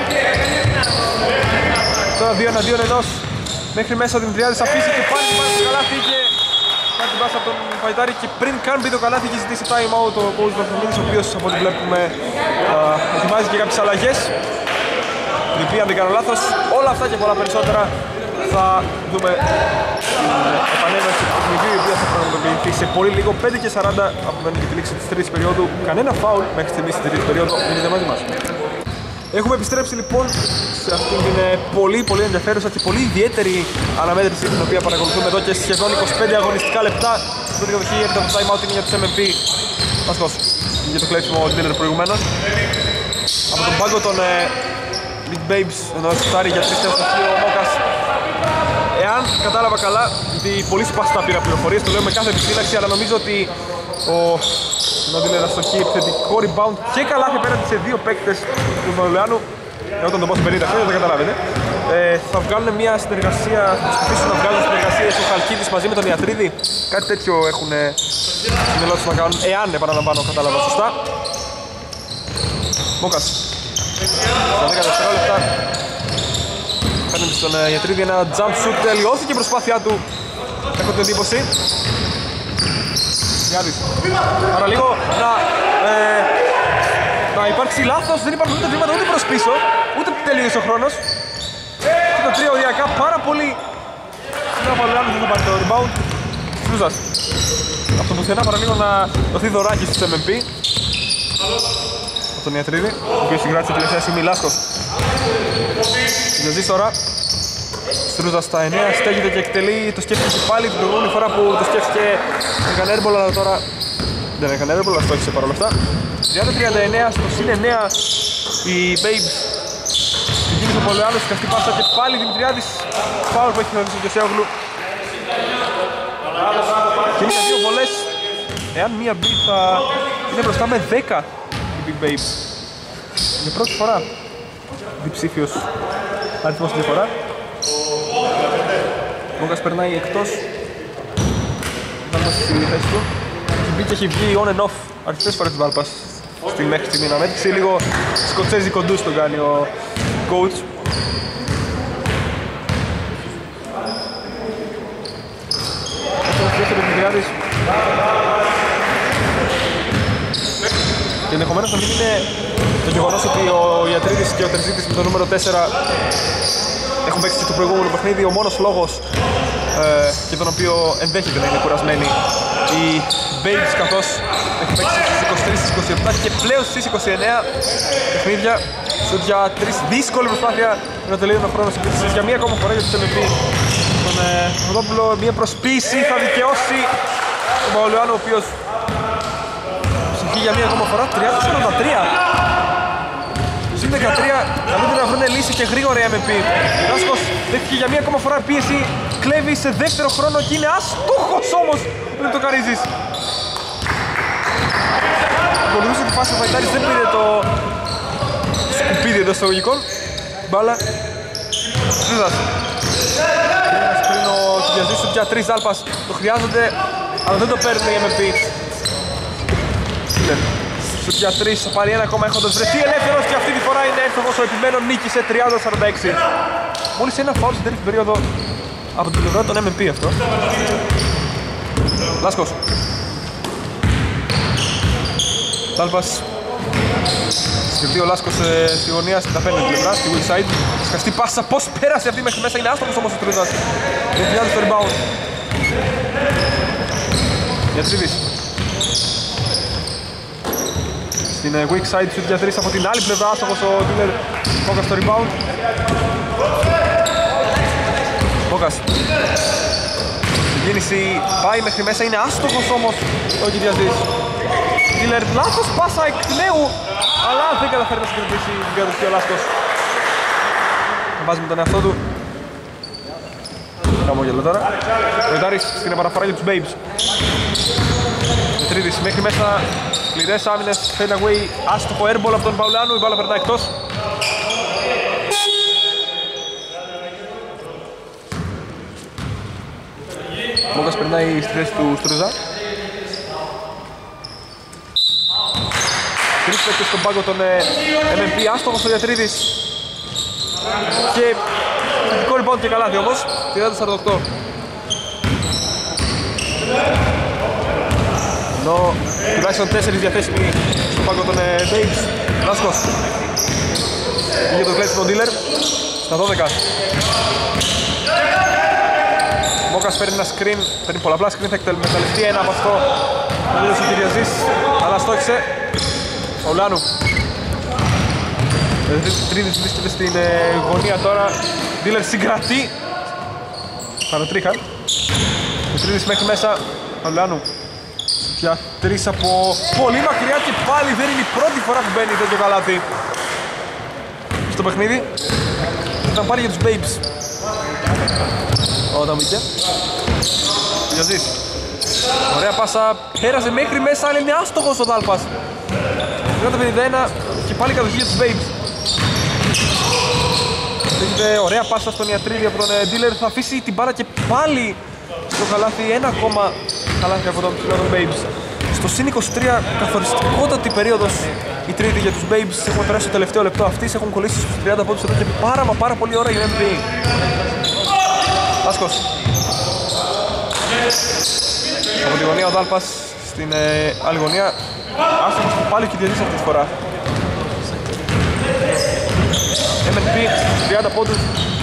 Τώρα δύο εναντίον ενός. Μέχρι μέσα ο Δημητριάδης αφήσει και πάλι πάλι στο καλάθι και κάνει την πάσα από τον Φαϊτάρη, και πριν καν μπει το καλάθι έχει ζητήσει time out ο coach Βαρθολίδης, ο οποίος από ό,τι βλέπουμε α, ετοιμάζει και κάποιες αλλαγές, η οποία αν δεν κάνω λάθος, όλα αυτά και πολλά περισσότερα θα δούμε την επανέναρξη του παιχνιδιού, η οποία θα πραγματοποιηθεί σε πολύ λίγο. Πέντε και σαράντα απομένει και τη λήξη της τρίτης περίοδου. Κανένα φάουλ μέχρι στιγμής στην τρίτη περίοδο. Μείνετε μαζί μας. Έχουμε επιστρέψει λοιπόν σε αυτήν την πολύ πολύ ενδιαφέρουσα και πολύ ιδιαίτερη αναμέτρηση, την οποία παρακολουθούμε εδώ και σχεδόν είκοσι πέντε αγωνιστικά λεπτά. Στην πρώτη κατοχή έρχεται το time out, είναι για τους εμ εμ πι. Βασκός, για το κλέψιμο ο Ντίλερ προηγουμένως. Από τον πάγκο των ε, Big Babes, ενώ εξωτάρει για τρεις τέσσερα ο Μόκας. Εάν κατάλαβα καλά, γιατί πολύ σπαστά πήρα πληροφορίες, το λέω με κάθε επιφύλαξη, αλλά νομίζω ότι ο Ντίλερ αστοχεί επιθετικό rebound και καλά και πέρατε σε δύο παίκτες του Βαλαιάνου. Ε, όταν το πω σε πενήντα χρόνια, δεν καταλάβετε. Ε, θα βγάλουν μια συνεργασία, θα προσπαθήσουν να βγάλουν συνεργασία στο Χαλκίδης μαζί με τον Ιατρίδη. Κάτι τέτοιο έχουν στη μελό τους να κάνουν, εάν επαναλαμβάνω κατάλαβα σωστά. Μόκας. Στα δέκα δευτερόλεπτα παίρνει στον Ιατρίδη ένα jump shoot, τελειώθηκε η προσπάθειά του, έχω την εντύπωση. Γιάννης. Άρα λίγο να, ε, να υπάρξει λάθος, δεν υπάρχουν ούτε βήματα ούτε προς πίσω, ούτε τελείωσε ο χρόνος. Και το τρία οδιακά πάρα πολύ. Στην Αβαλαιάνου δεν θα πάρει το rebound. Στρούζας. Αυτό που στενά παραλίγο να δοθεί δωράκι στους εμ εμ πι. Από τον Ιατρίδη, ο οποίος συγκράτησε τελευταία στιγμή. Λάσκος. Συνταζής τώρα. Στρούζας στα εννέα, στέκεται και εκτελεί, το σκέφτηκε πάλι την προηγούμενη φορά που το σκέφτηκε, έκανε airball, αλλά τώρα δεν έκανε airball, αλλά στόχισε παρόλα αυτά. τριάντα τριάντα εννέα στο συν εννέα οι Babes. Στην κίνηση ο Πολεάνος, καυτή πάσα και πάλι Δημητριάδης, φάουλ που έχει χωρίσει ο Κεσέογλου. Και είναι δύο βολές, εάν μία μπει θα είναι μπροστά με δέκα οι Big Babes. Για πρώτη φορά διψήφιος αριθμός στη διαφορά. Ο Μόγκας περνάει εκτός. Βάλπας στη θέση του. Έχει μπει και έχει βγει on and off αρκετές φορές της Βάλπας στη μέχρι στιγμή αναμέτρηση. Λίγο σκοτσέζι κοντούς τον κάνει ο coach. Και ενδεχομένως να μην είναι το γεγονός ότι ο Ιατρίδης και ο Τερζίτης με το νούμερο τέσσερα έχουν παίξει και το προηγούμενο παιχνίδι, ο μόνος λόγος ε, για τον οποίο ενδέχεται να είναι κουρασμένοι οι Babes, καθώς έχει παίξει στις είκοσι τρεις, στις είκοσι επτά και πλέον στις είκοσι εννέα παιχνίδια. Σουτ για τρεις, δύσκολη προσπάθεια να τελειώνει ο χρόνος επίσης για μία ακόμα φορά για τους εμ εμ πι. Τον Ροδόπουλο, μία προσποίηση θα δικαιώσει τον Παολιάνο, ο οποίος ψυχεί για μία ακόμα φορά. Τριάντα ογδόντα τρία. Συν δεκατρία, καλύτερα να βρουν λύση και γρήγορα η εμ εμ πι. Ράσκος δέχτηκε για μία ακόμα φορά πίεση, κλέβει σε δεύτερο χρόνο και είναι αστόχος όμως με το Καρίζης. Ακολουθούσε τη φάση ο Βαϊτάρης, δεν πήρε το σκουπίδι εντός εισαγωγικών. Μπάλα. Στρούζας. Ένας πριν ο Κιαζής του πια τρεις Ζάλπας. Το χρειάζονται, αλλά δεν το παίρνει η εμ εμ πι. Σου πια τρεις, θα πάρει ένα ακόμα έχοντας βρεθεί ελεύθερος και αυτή τη φορά είναι έφτωχος ο επιμένων, νίκησε τριάντα σαράντα έξι. Μόλις ένα φάουλ στην τρίτη περίοδο από την πλευρά των εμ εμ πι αυτό. Λάσκος. Τάλπας. Σκεφτεί ο Λάσκος ε, στη γωνία, στην πέντε πλευρά, στη weak side. Σκαστή πάσα, πώς πέρασε αυτή μέχρι μέσα, είναι άστοχος όμως ο Τρούζας. Δημητριάδης το rebound. Ιατρίδης. Στην weak side shoot για τρεις από την άλλη πλευρά, άστοχος ο Diller. Μόκας στο rebound. Μόκας. Η κίνηση πάει μέχρι μέσα, είναι άστοχος όμως ο Κυριαζής. Diller, λάθος πάσα εκ νέου, αλλά δεν καταφέρει να συγκρατήσει την κατοχή ο Λάσκος. Βάζει με τον εαυτό του. Χαμόγελο τώρα. Ο Ιτάρης στην επαναφορά για τους Babes. Μετρίδης μέχρι μέσα, σκληρές άμυνες, fade away, άστοχο airball από τον Παουλάνου, η μπάλα περνάει εκτός. Μόγκας περνάει στη θέση του Στρούζα. Τρεις παίκτες στον πάγκο των εμ εμ πι, άστοχος ο Διατρίδης. Και θετικό rebound και καλάθι όμως, τριάντα σαράντα οκτώ. Ενώ τουλάχιστον τέσσερις διαθέσιμοι στον πάγκο των Babes. Λάσκος. Πήγε το κλέψιμο Diller στα δώδεκα. Μόκας παίρνει ένα screen, παίρνει πολλαπλά screen, θα εκμεταλλευτεί ένα από αυτό. Ο Δήλος ο Κυριαζής, αλλά στόχισε. Ο Λάνου. Τρίδης βρίσκεται στην γωνία τώρα. Diller συγκρατεί. Παρατρίχα. Ο Τρίδης μέχρι μέσα. Ο Λάνου. Για τρεις από πολύ μακριά και πάλι δεν είναι η πρώτη φορά που μπαίνει τέτοιο καλάθι στο παιχνίδι. Ήταν πάλι για τους Babes. Όταν μπήκε. Γιαζής. Ωραία πάσα, πέρασε μέχρι μέσα, αλλά είναι άστοχος ο Δάλπας. τριάντα πενήντα ένα και πάλι κατοχή για τους Babes. Έχετε ωραία πάσα στον Ιατρίδη από τον Diller, θα αφήσει την μπάλα και πάλι στο καλάθι, ένα ακόμα καλάθι από τον ψηλό των Babes. Στο συν είκοσι τρία, καθοριστικότατη περίοδος η τρίτη για τους Babes. Έχουμε περάσει το τελευταίο λεπτό αυτής, έχουν κολλήσει στους τριάντα πόντους εδώ και πάρα μα πάρα πολύ ώρα για εμ πι. Λάσκος. Από τη γωνία ο Δάλπας στην ε, άλλη γωνία. Άστοχος που πάλι ο Κυριαζής αυτή τη φορά. εμ εν πι, τριάντα πόντους.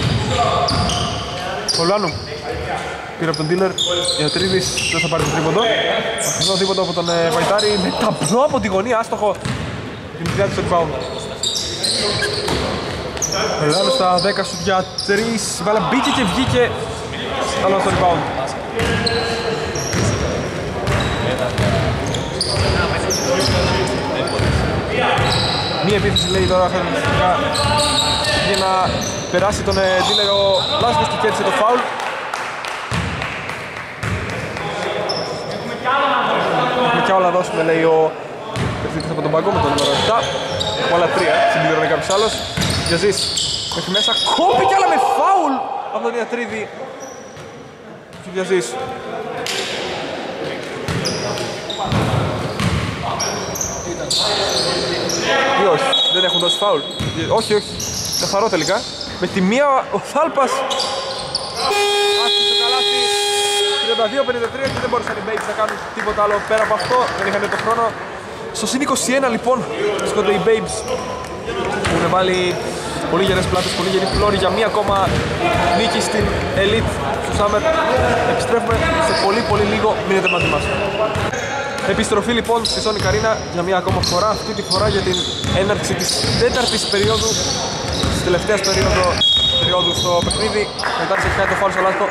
Ο Λάνου πήρε από τον Diller, η Ατρίδης δεν θα πάρει το τρίποντο. Αυτό τίποτα από τον ε, Βαϊτάρη με ταμπλό από τη γωνία, άστοχο. Την τριάντα στο rebound. Ο Λάνου στα δέκα σου για τρεις, η μπάλα μπήκε και βγήκε. Άλλο στο rebound. Μία επίθεση λέει τώρα χαρακτηριστικά για να περάσει τον Diller ο Λάσκος και κέρδισε το φάουλ. Έχουμε κι άλλα να δώσουμε λέει ο Περθήτης από τον πάγκο με το νούμερο επτά. Από άλλα τρία, συμπληρώνει κάποιος άλλος. Γιαζής μέχρι μέσα, κόπηκε αλλά με φάουλ από τον Ιατρίδη. Γιαζής. Ή όχι, δεν έχουν δώσει φάουλ. Όχι, όχι, καθαρό τελικά. Με τη μία ο Θάλπας άσκησε το καλάθι. τριάντα δύο πενήντα τρία και δεν μπορούσαν οι Babes να κάνουν τίποτα άλλο πέρα από αυτό. Δεν είχαν το χρόνο. Στο συν είκοσι ένα λοιπόν βρίσκονται οι Babes που έχουν βάλει πολύ γερές πλάτες, πολύ γερή φλόρη για μία ακόμα νίκη στην Elite του Summer. Επιστρέφουμε σε πολύ πολύ λίγο, μείνετε μαζί μας. Επιστροφή λοιπόν στη Sonic Arena για μία ακόμα φορά, αυτή τη φορά για την έναρξη της τέταρτης περίοδου, της τελευταίας περίοδου, περίοδου στο παιχνίδι. Μετά έχει κάνει το φάουλ στο Λάσκο.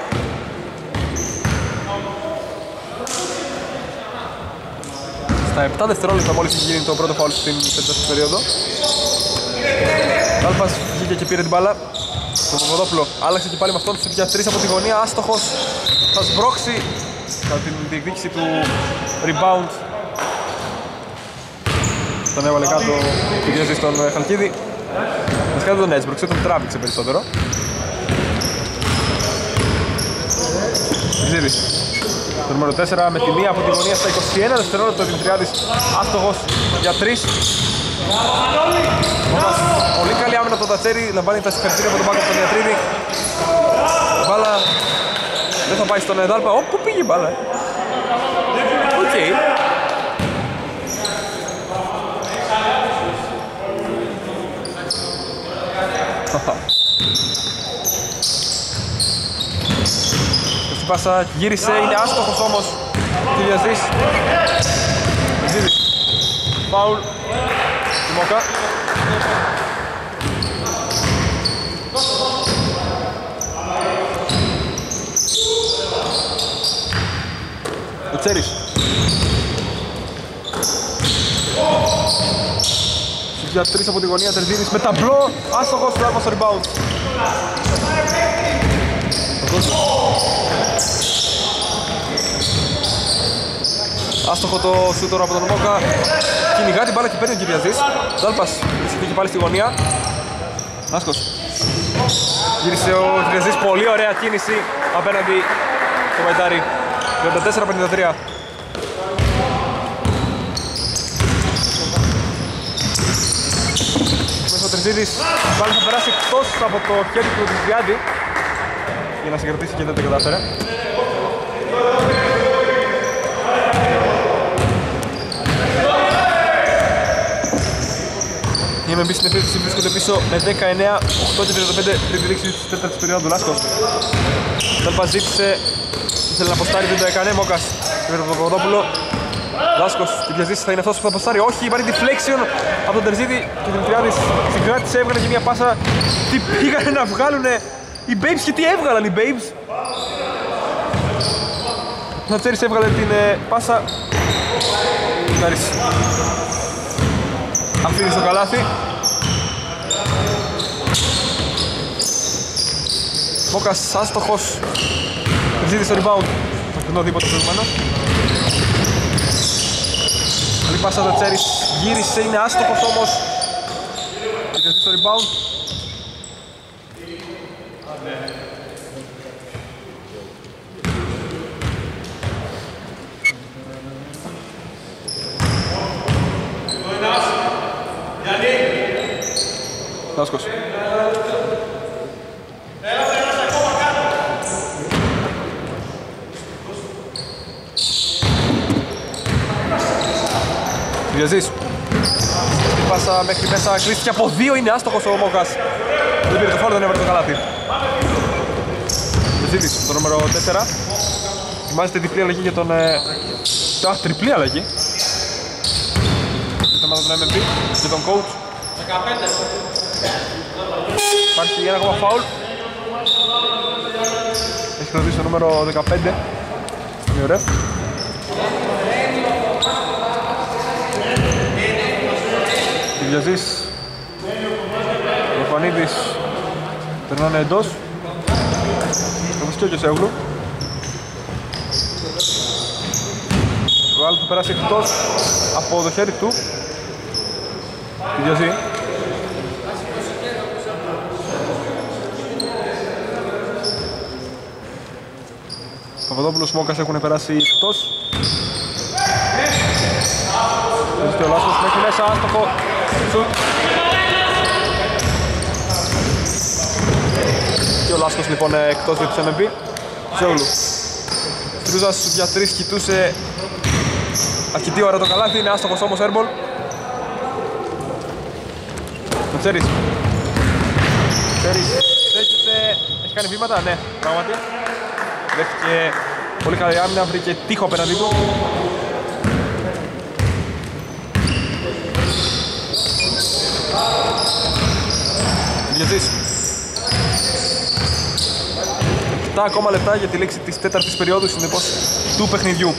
Στα επτά δευτερόλεπτα μόλις έχει γίνει το πρώτο φάουλ στην τέταρτη περίοδο. Τάλπας βγήκε και πήρε την μπάλα. Το Παπαδόπουλο άλλαξε και πάλι με αυτόν, για τρεις από τη γωνία, άστοχος. Θα σμπρώξει κατά την διεκδίκηση του rebound. Τον έβαλε κάτω και διέζει στον Χαλκίδη. Μας κάτω τον έσπρωξε, τον τράβηξε περισσότερο. Ζήρης. Το νούμερο τέσσερα με τη μία από τη γωνία στα είκοσι ένα δευτερόλεπτα, την Τριάδης άστοχος για τρεις. Πολύ καλή άμυνα από τον Τατσέρι, λαμβάνει τα συγχαρητήρια από τον πάγκο στον Ιατρίδη. Μπάλα δεν θα πάει στον Εδάλπα. Όπου πήγε η μπάλα. Οκ. Στην πάσα γύρισε, είναι άστοχος όμως. Κυριαζής. Ζήτης. φάουλ του Μόκα. Ο Τσέρις. Για τρεις από τη γωνία, Τερζίδης με ταμπλό, άστοχος, Λάρμα στο rebound. Άστοχο το σούτορο από τον Μόκα. Κυνηγά την μπάλα και παίρνει ο Κυριαζής. Δάλπας είχε πάλι στη γωνία. Άσκος. Γύρισε ο Κυριαζής, πολύ ωραία κίνηση απέναντι στο Βαϊτάρι. τριάντα τέσσερα πενήντα τρία. Μέσα ο Τερζίδης, πάλι θα περάσει εκτός από το χέρι του Τριάντη για να συγκρατήσει και δεν το κατάφερε. Οι εμ μπι στην επίθεση βρίσκονται πίσω με δεκαεννέα οκτώ και τριάντα πέντε πριν τη λήξη της τέταρτης περίοδου. Λάσκος. Δάλπας ζήτησε, ήθελε να αποστάρει, δεν το έκανε. Μόκας και τον Παπαδόπουλο. Λάσκος, και διαζήσεις θα είναι αυτός που θα αποστάρει. Όχι, υπάρχει deflection από τον Τερζίδη και τον Τριάδης συγκράτησε, έβγαλε και μια πάσα. Τι πήγανε να βγάλουνε οι Babes και τι έβγαλαν οι Babes. Ο Τσέρις έβγαλε την ε, πάσα. Κάρις αφήνει στο καλάθι. Μόκας άστοχος. Τερζίδης στο rebound. Θα κρινώ δίποτε προηγουμένως. Καλή πάσα το Τσέρις. Γύρισε, είναι άστοχος όμως. Τερζίδης στο rebound. Λάσκος. Διαζής. Στην πάσα μέχρι μέσα, κλείστηκε από δύο, είναι άστοχος ο Μόκας. Δεν πήρε το φόρο, δεν έβαλε το καλάθι. Διαζής, το νούμερο τέσσερα. Ετοιμάζεται διπλή αλλαγή για τον... Α, τριπλή αλλαγή. Για τον εμ μπι, για τον coach. Υπάρχει ένα ακόμα φάουλ. Έχει κρατήσει το νούμερο δεκαπέντε. Είναι ωραίο. Κυριαζής, ο Φανίδης περνάνε εντός. Όπως και ο Κεσέγλου. Ο άλλος θα περάσει εκτός από το χέρι του. Κυριαζή. Παπαδόπουλος, Μόκας έχουν περάσει εκτός. Βρίσκεται ο Λάσκος μέχρι μέσα, άστοχο. Σουτ. Και ο Λάσκος λοιπόν εκτός για τους εμ μπι. Ζεούλου. Στρούζας για τρεις, κοιτούσε αρκετή ώρα το καλάθι, είναι άστοχος όμως airball. Ο Τσέρις. Τσέρις στέκεται, έχει κάνει βήματα, ναι, πράγματι. Δέχτηκε πολύ καλή άμυνα, βρήκε τείχο απέναντί του. Διαζής. επτά ακόμα λεπτά για τη λήξη της τέταρτης περίοδου, συνεπώς του παιχνιδιού.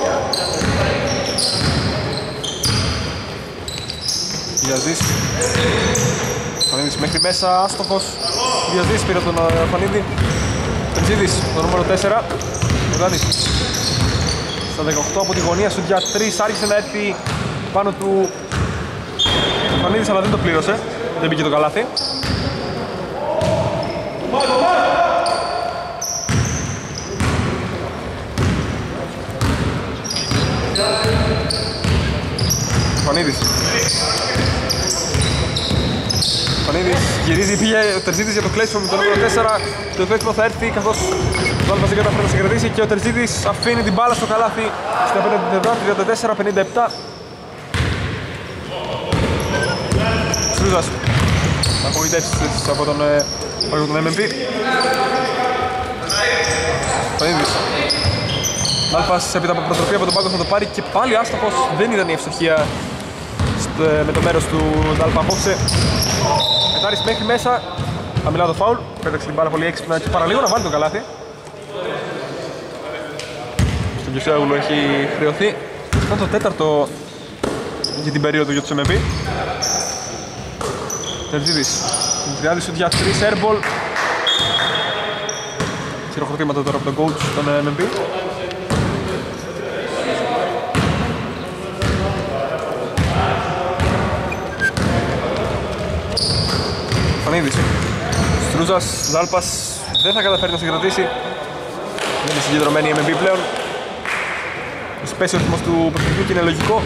Διαζής. Φανίδης μέχρι μέσα, άστοχος. Διαζής πήρε τον Φανίδη. Τερζίδης, το νούμερο τέσσερα. Ορδάνης. Στα δεκαοκτώ από τη γωνία σου για τρεις, άρχισε να έρθει πάνω του Φανίδης, αλλά δεν το πλήρωσε. Δεν μπήκε το καλάθι. Φανίδης. Φανίδης γυρίζει, πήγε ο Τερζίδης για το κλέσιμο με το νούμερο τέσσερα. Το κλέσιμο θα έρθει καθώς το Άλβας δεν καταφέρει να συγκρατήσει και ο Τερζίδης αφήνει την μπάλα στο καλάθι στην απέναντι πλευρά, τριάντα τέσσερα πενήντα επτά. Σρούζας. Απογοητεύσεις από τον, από τον εμ μπι. Φανίδης. Άλφας έπειτα από προτροπή από τον πάγκο θα το πάρει και πάλι άστοχος. Δεν ήταν η ευστοχία με το μέρος του Ντάλπα απόψε. Μετάρης μέχρι μέσα, χαμηλά το φάουλ, πέταξε την πάρα πολύ έξυπνα και παραλίγο να βάλει το καλάθι. Στον Κιουσέογλου έχει χρεωθεί. Αυτό το τέταρτο για την περίοδο για τους εμ εμ πι. Τερζίδης, Δημητριάδης σουτ για τρεις airball. Χειροκροτήματα τώρα από τον coach των εμ εμ πι. Φανίδης, Στρούζας, Δάλπας δεν θα καταφέρει να συγκρατήσει. Δεν είναι συγκεντρωμένη η εμ εμ πι πλέον. Σπέσει ο ρυθμός του παιχνιδιού και είναι λογικό.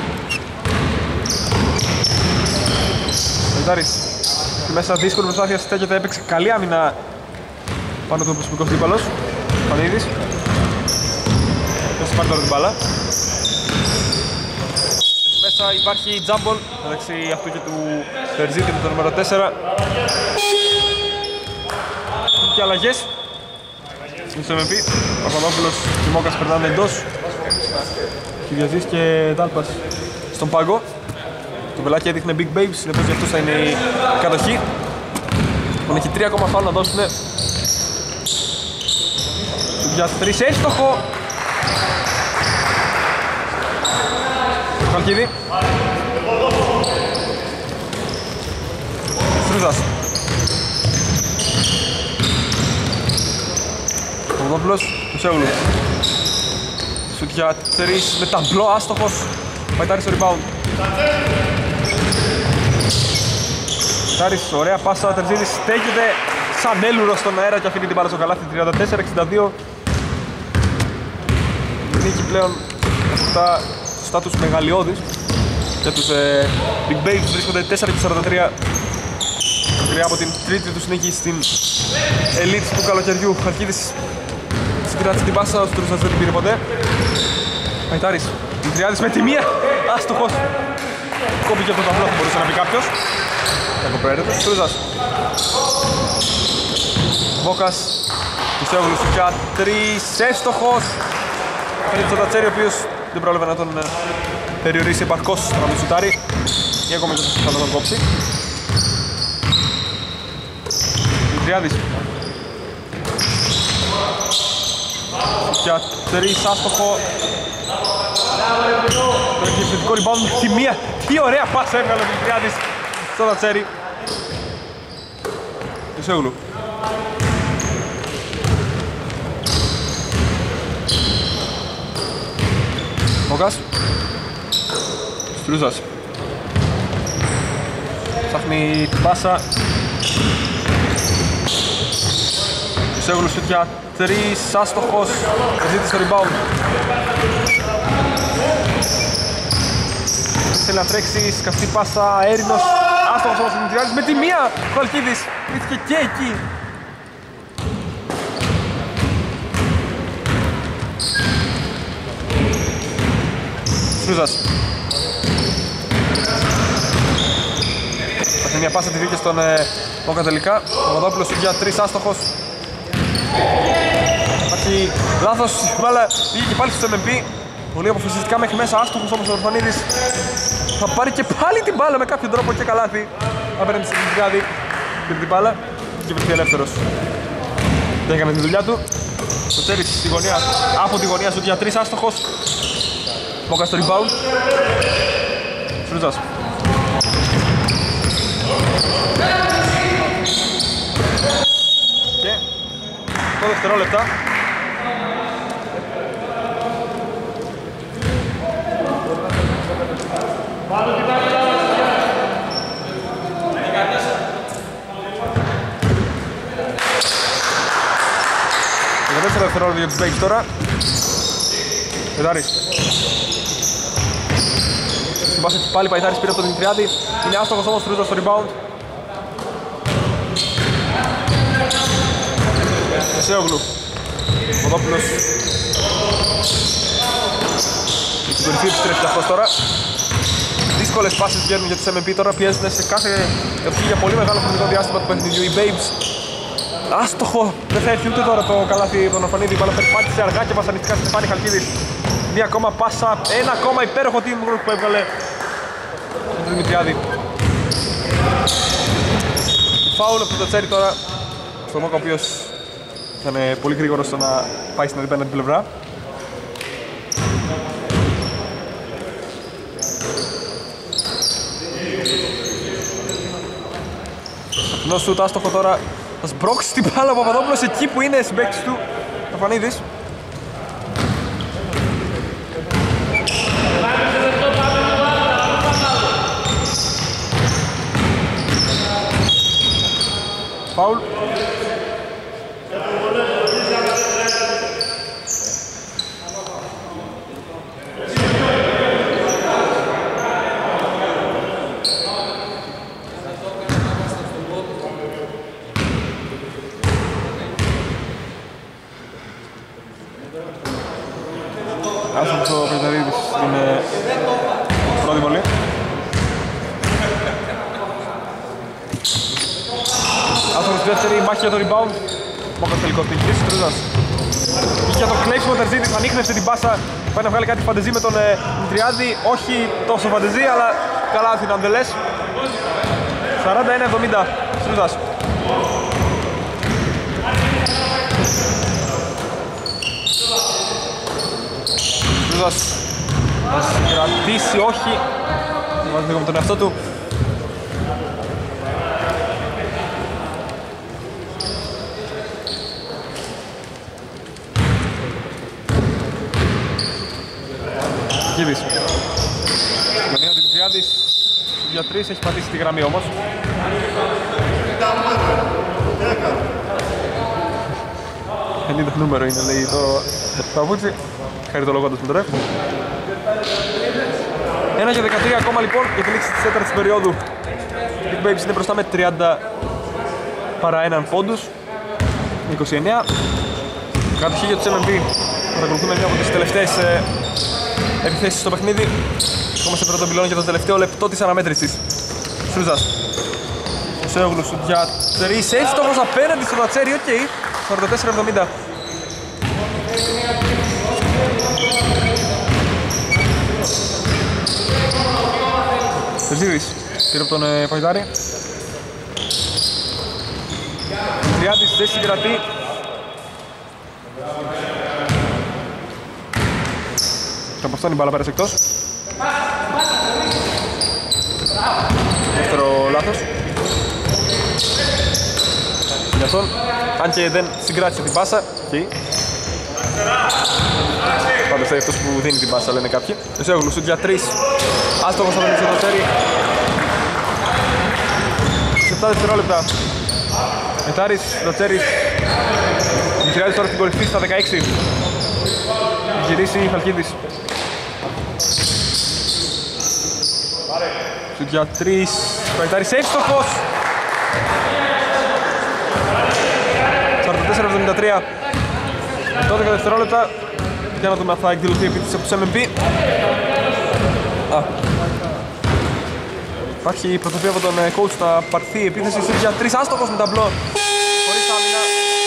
Μεντάρης, μέσα δύσκολη προσπάθεια στέκεται, έπαιξε καλή άμυνα πάνω από τον προσωπικός δίπαλος. Φανίδης. Δεν θα πάρει τώρα την μπάλα. Μέσα υπάρχει τζάμπολ μεταξύ αυτού και του Τερζίτη με το νούμερο τέσσερα. Και αλλαγές στο εμ εμ πι. Παπαδόπουλος και Μόκας περνάνε εντός. Κυριαζής και Δάλπας στον πάγκο. Το βελάκι έδειχνε big babes, συνεπώς για αυτούς θα είναι η κατοχή. Λοιπόν, έχει τρία ακόμα φάουλ να δώσουν. Για τρεις έστοχο. Καλκίδη. Στρούζας. Παπαδόπουλος, Κουσέογλου. Σουτ για τρεις με ταμπλό, άστοχος. Παϊτάρης στο rebound. Παϊτάρης, ωραία πάσα, Τερζίδης στέκεται σαν έλουρος στον αέρα και αφήνει την μπάλα στο καλάθι. Τριάντα τέσσερα εξήντα δύο. Η νίκη πλέον αυτά στο στάτους μεγαλειώδης. Για τους ε, Big Babes βρίσκονται τέσσερα και σαράντα τρία. Μακριά από την τρίτη τους νίκη στην Elite του καλοκαιριού. Χαλκίδης συγκράτησε την πάσα, ο Στρούσας δεν την πήρε ποτέ. Μαϊτάρης, Δημητριάδης με τη μία, άστοχος. Κόπηκε από το ταμπλό, θα μπορούσε να πει κάποιος. Κακοπέρετο, Στρούσας. Βόκας, Κουσέογλου για τρεις, έστοχος. Φέρνει τον Τατσέρι, ο οποίος δεν πρόλαβε να τον περιορίσει επαρκώς να μην σουτάρει. Ή ακόμα και θα τον κόψει. Δημητριάδης. Για τρεις, άστοχο. Το εκπληκτικό rebound τη μία. Τι ωραία πάσα έβγαλε ο Δημητριάδης στο Τατσέρι. Κουσέογλου. Μόκας. Στρούζας. Ψάχνει την πάσα. Κουσέογλου σουτ για τρεις, άστοχος. Ζήτησε στο rebound. Θέλει να τρέξει, σκαστή πάσα, αέρινος. Άστοχος όμως ο Δημητριάδης με τη μία. Ο Αλκίδης βρίσκεται και εκεί. Στρούζας. Θα μια πάσα τη βγήκε στον ε, Μόκα τελικά. Ο Παπαδόπουλος για τρεις, άστοχος. Υπάρχει λάθος, η μπάλα βγήκε πάλι στο εμ εμ πι. Πολύ αποφασιστικά μέχρι μέσα, άστοχος όμως ο Ορφανίδης. Θα πάρει και πάλι την μπάλα με κάποιο τρόπο και καλάθι. Απέναντι στην Δημητριάδη. Πήρε την μπάλα και βρεθεί ελεύθερος. Δεν έκανε τη δουλειά του. Το Τέρις στη γωνία, από τη γωνία σου για τρεις, άστοχος. Μόκα στο rebound. Στρούζας. Και το δευτερόλεπτα. δεκατέσσερα δευτερόλεπτα για τους Bakes τώρα. Πετάρης. Στην πάσα πάλι Παϊτάρης πήρε από τον Δημητριάδη. Είναι άστοχος όμως, Στρούζας στο rebound. Κουσέογλου. Παπαδόπουλος. Στην κορυφή επιστρέφει αυτός τώρα. Δύσκολες πάσες βγαίνουν για τους εμ εμ πι τώρα, πιέζουν σε κάθε ευχή για πολύ μεγάλο χρονικό διάστημα του παιχνιδιού. Οι Babes. Άστοχο, δεν θα έρθει ούτε τώρα το καλάθι τον Ορφανίδη. Η μπάλα περπάτησε αργά και βασανιστικά στη Στεφάνη Χαλκίδης. Μία ακόμα πάσα, ένα ακόμα υπέροχο teamwork που έβγαλε του Δημητριάδη. Φάουλ από το Τσέρι τώρα στον Μόκα, ο οποίος ήταν πολύ γρήγορος στο να πάει στην αντίπαλη πλευρά. Απεινός σουτ άστοχο τώρα. Θα σμπρώξει την μπάλα ο Παπαδόπουλος εκεί που είναι συμπαίκτης του Αφανίδης. Φάουλ. Άσχος ο Πεταρίδης στην πρώτη βολή. Άσχος στη δεύτερη μάχη για το rebound. Μόκας τελικός την κρίση, Τρούζας. Για το κλέψιμο Τερζίδης, ανίχνευσε την πάσα. Πάει να βγάλει κάτι φαντεζή με τον Δημητριάδη. Όχι τόσο φαντεζή, αλλά καλά νonetheless. σαράντα ένα εβδομήντα, Τρούζας. Τρούζας θα συγκρατήσει, όχι. Βάζει λίγο με τον εαυτό του. Κίδης. Γωνία ο Δημητριάδης για τρεις, έχει πατήσει τη γραμμή όμως. πενήντα νούμερο είναι, λέει το παπούτσι. Χαριτολογώντας με το ρεφ. ένα και δεκατρία ακόμα λοιπόν για την λήξη της τέταρτης περίοδου. Big Babes είναι μπροστά με τριάντα παρά έναν πόντους. είκοσι εννέα. Κατοχή για τους εμ εμ πι. Παρακολουθούμε μια από τις τελευταίες ε, επιθέσεις στο παιχνίδι. Ακόμα σε πρώτο πυλώνα για το τελευταίο λεπτό της αναμέτρησης. Σρούζας. Ο Σέογλου σου για τρεις. Εύστοχος απέναντι στο Τατσέρι. Οκ. Okay. σαράντα τέσσερα εβδομήντα. Τερζίδης, πήρε από τον ε, Παϊδάρη. Τριάντης δεν συγκρατεί. Και από αυτόν η μπάλα πέρασε εκτός. Δεύτερο λάθος. Για αυτόν, αν και δεν συγκράτησε την πάσα. Okay. Πάντως θα είναι αυτός που δίνει την πάσα, λένε κάποιοι. Εσέγλου σουτ για τρεις. Άστοχος θα δίνει το Τσέρι. είκοσι επτά δευτερόλεπτα. Μετάρης, το Τσέρις. Δημητριάδης τώρα στην κορυφή στα δεκαέξι. Γυρίσει η Χαλκίδης. Σουτ για τρεις. Μετάρης εύστοχος. σαράντα τέσσερα εβδομήντα τρία. δώδεκα δευτερόλεπτα. Για να δούμε αν θα εκδηλωθεί η επίθεση από τους εμ εμ πι. Α. Υπάρχει η πρωτοβουλία από τον coach, θα πάρθει η επίθεση για τρεις, άστοχος με ταμπλό. Χωρίς άμυνα.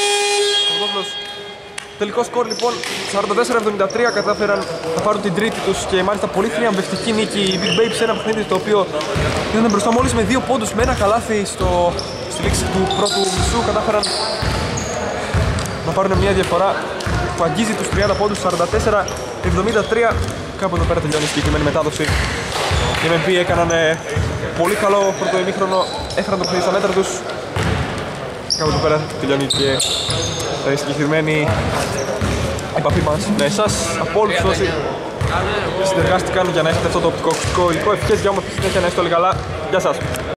Τελικό σκορ λοιπόν σαράντα τέσσερα εβδομήντα τρία, κατάφεραν να πάρουν την τρίτη τους και μάλιστα πολύ θριαμβευτική νίκη οι Big Babes σε ένα παιχνίδι το οποίο ήταν μπροστά μόλις με δύο πόντους με ένα καλάθι στο, στη λήξη του πρώτου μισού. Κατάφεραν να πάρουν μια διαφορά που αγγίζει τους τριάντα πόντους, σαράντα τέσσερα εβδομήντα τρία. Κάπου εδώ πέρα τελειώνει η συγκεκριμένη μετάδοση. Οι εμ εμ πι έκαναν ε, πολύ καλό πρώτο ημίχρονο, έφεραν το παιχνίδι στα μέτρα τους. Κάπου εδώ πέρα τελειώνει και η συγκεκριμένη επαφή μας με εσάς, από όλους όσοι συνεργάστηκαν για να έχετε αυτό το οπτικό ακουστικό υλικό. Ευχές για όμορφη συνέχεια, να είστε όλοι καλά. Γεια σας.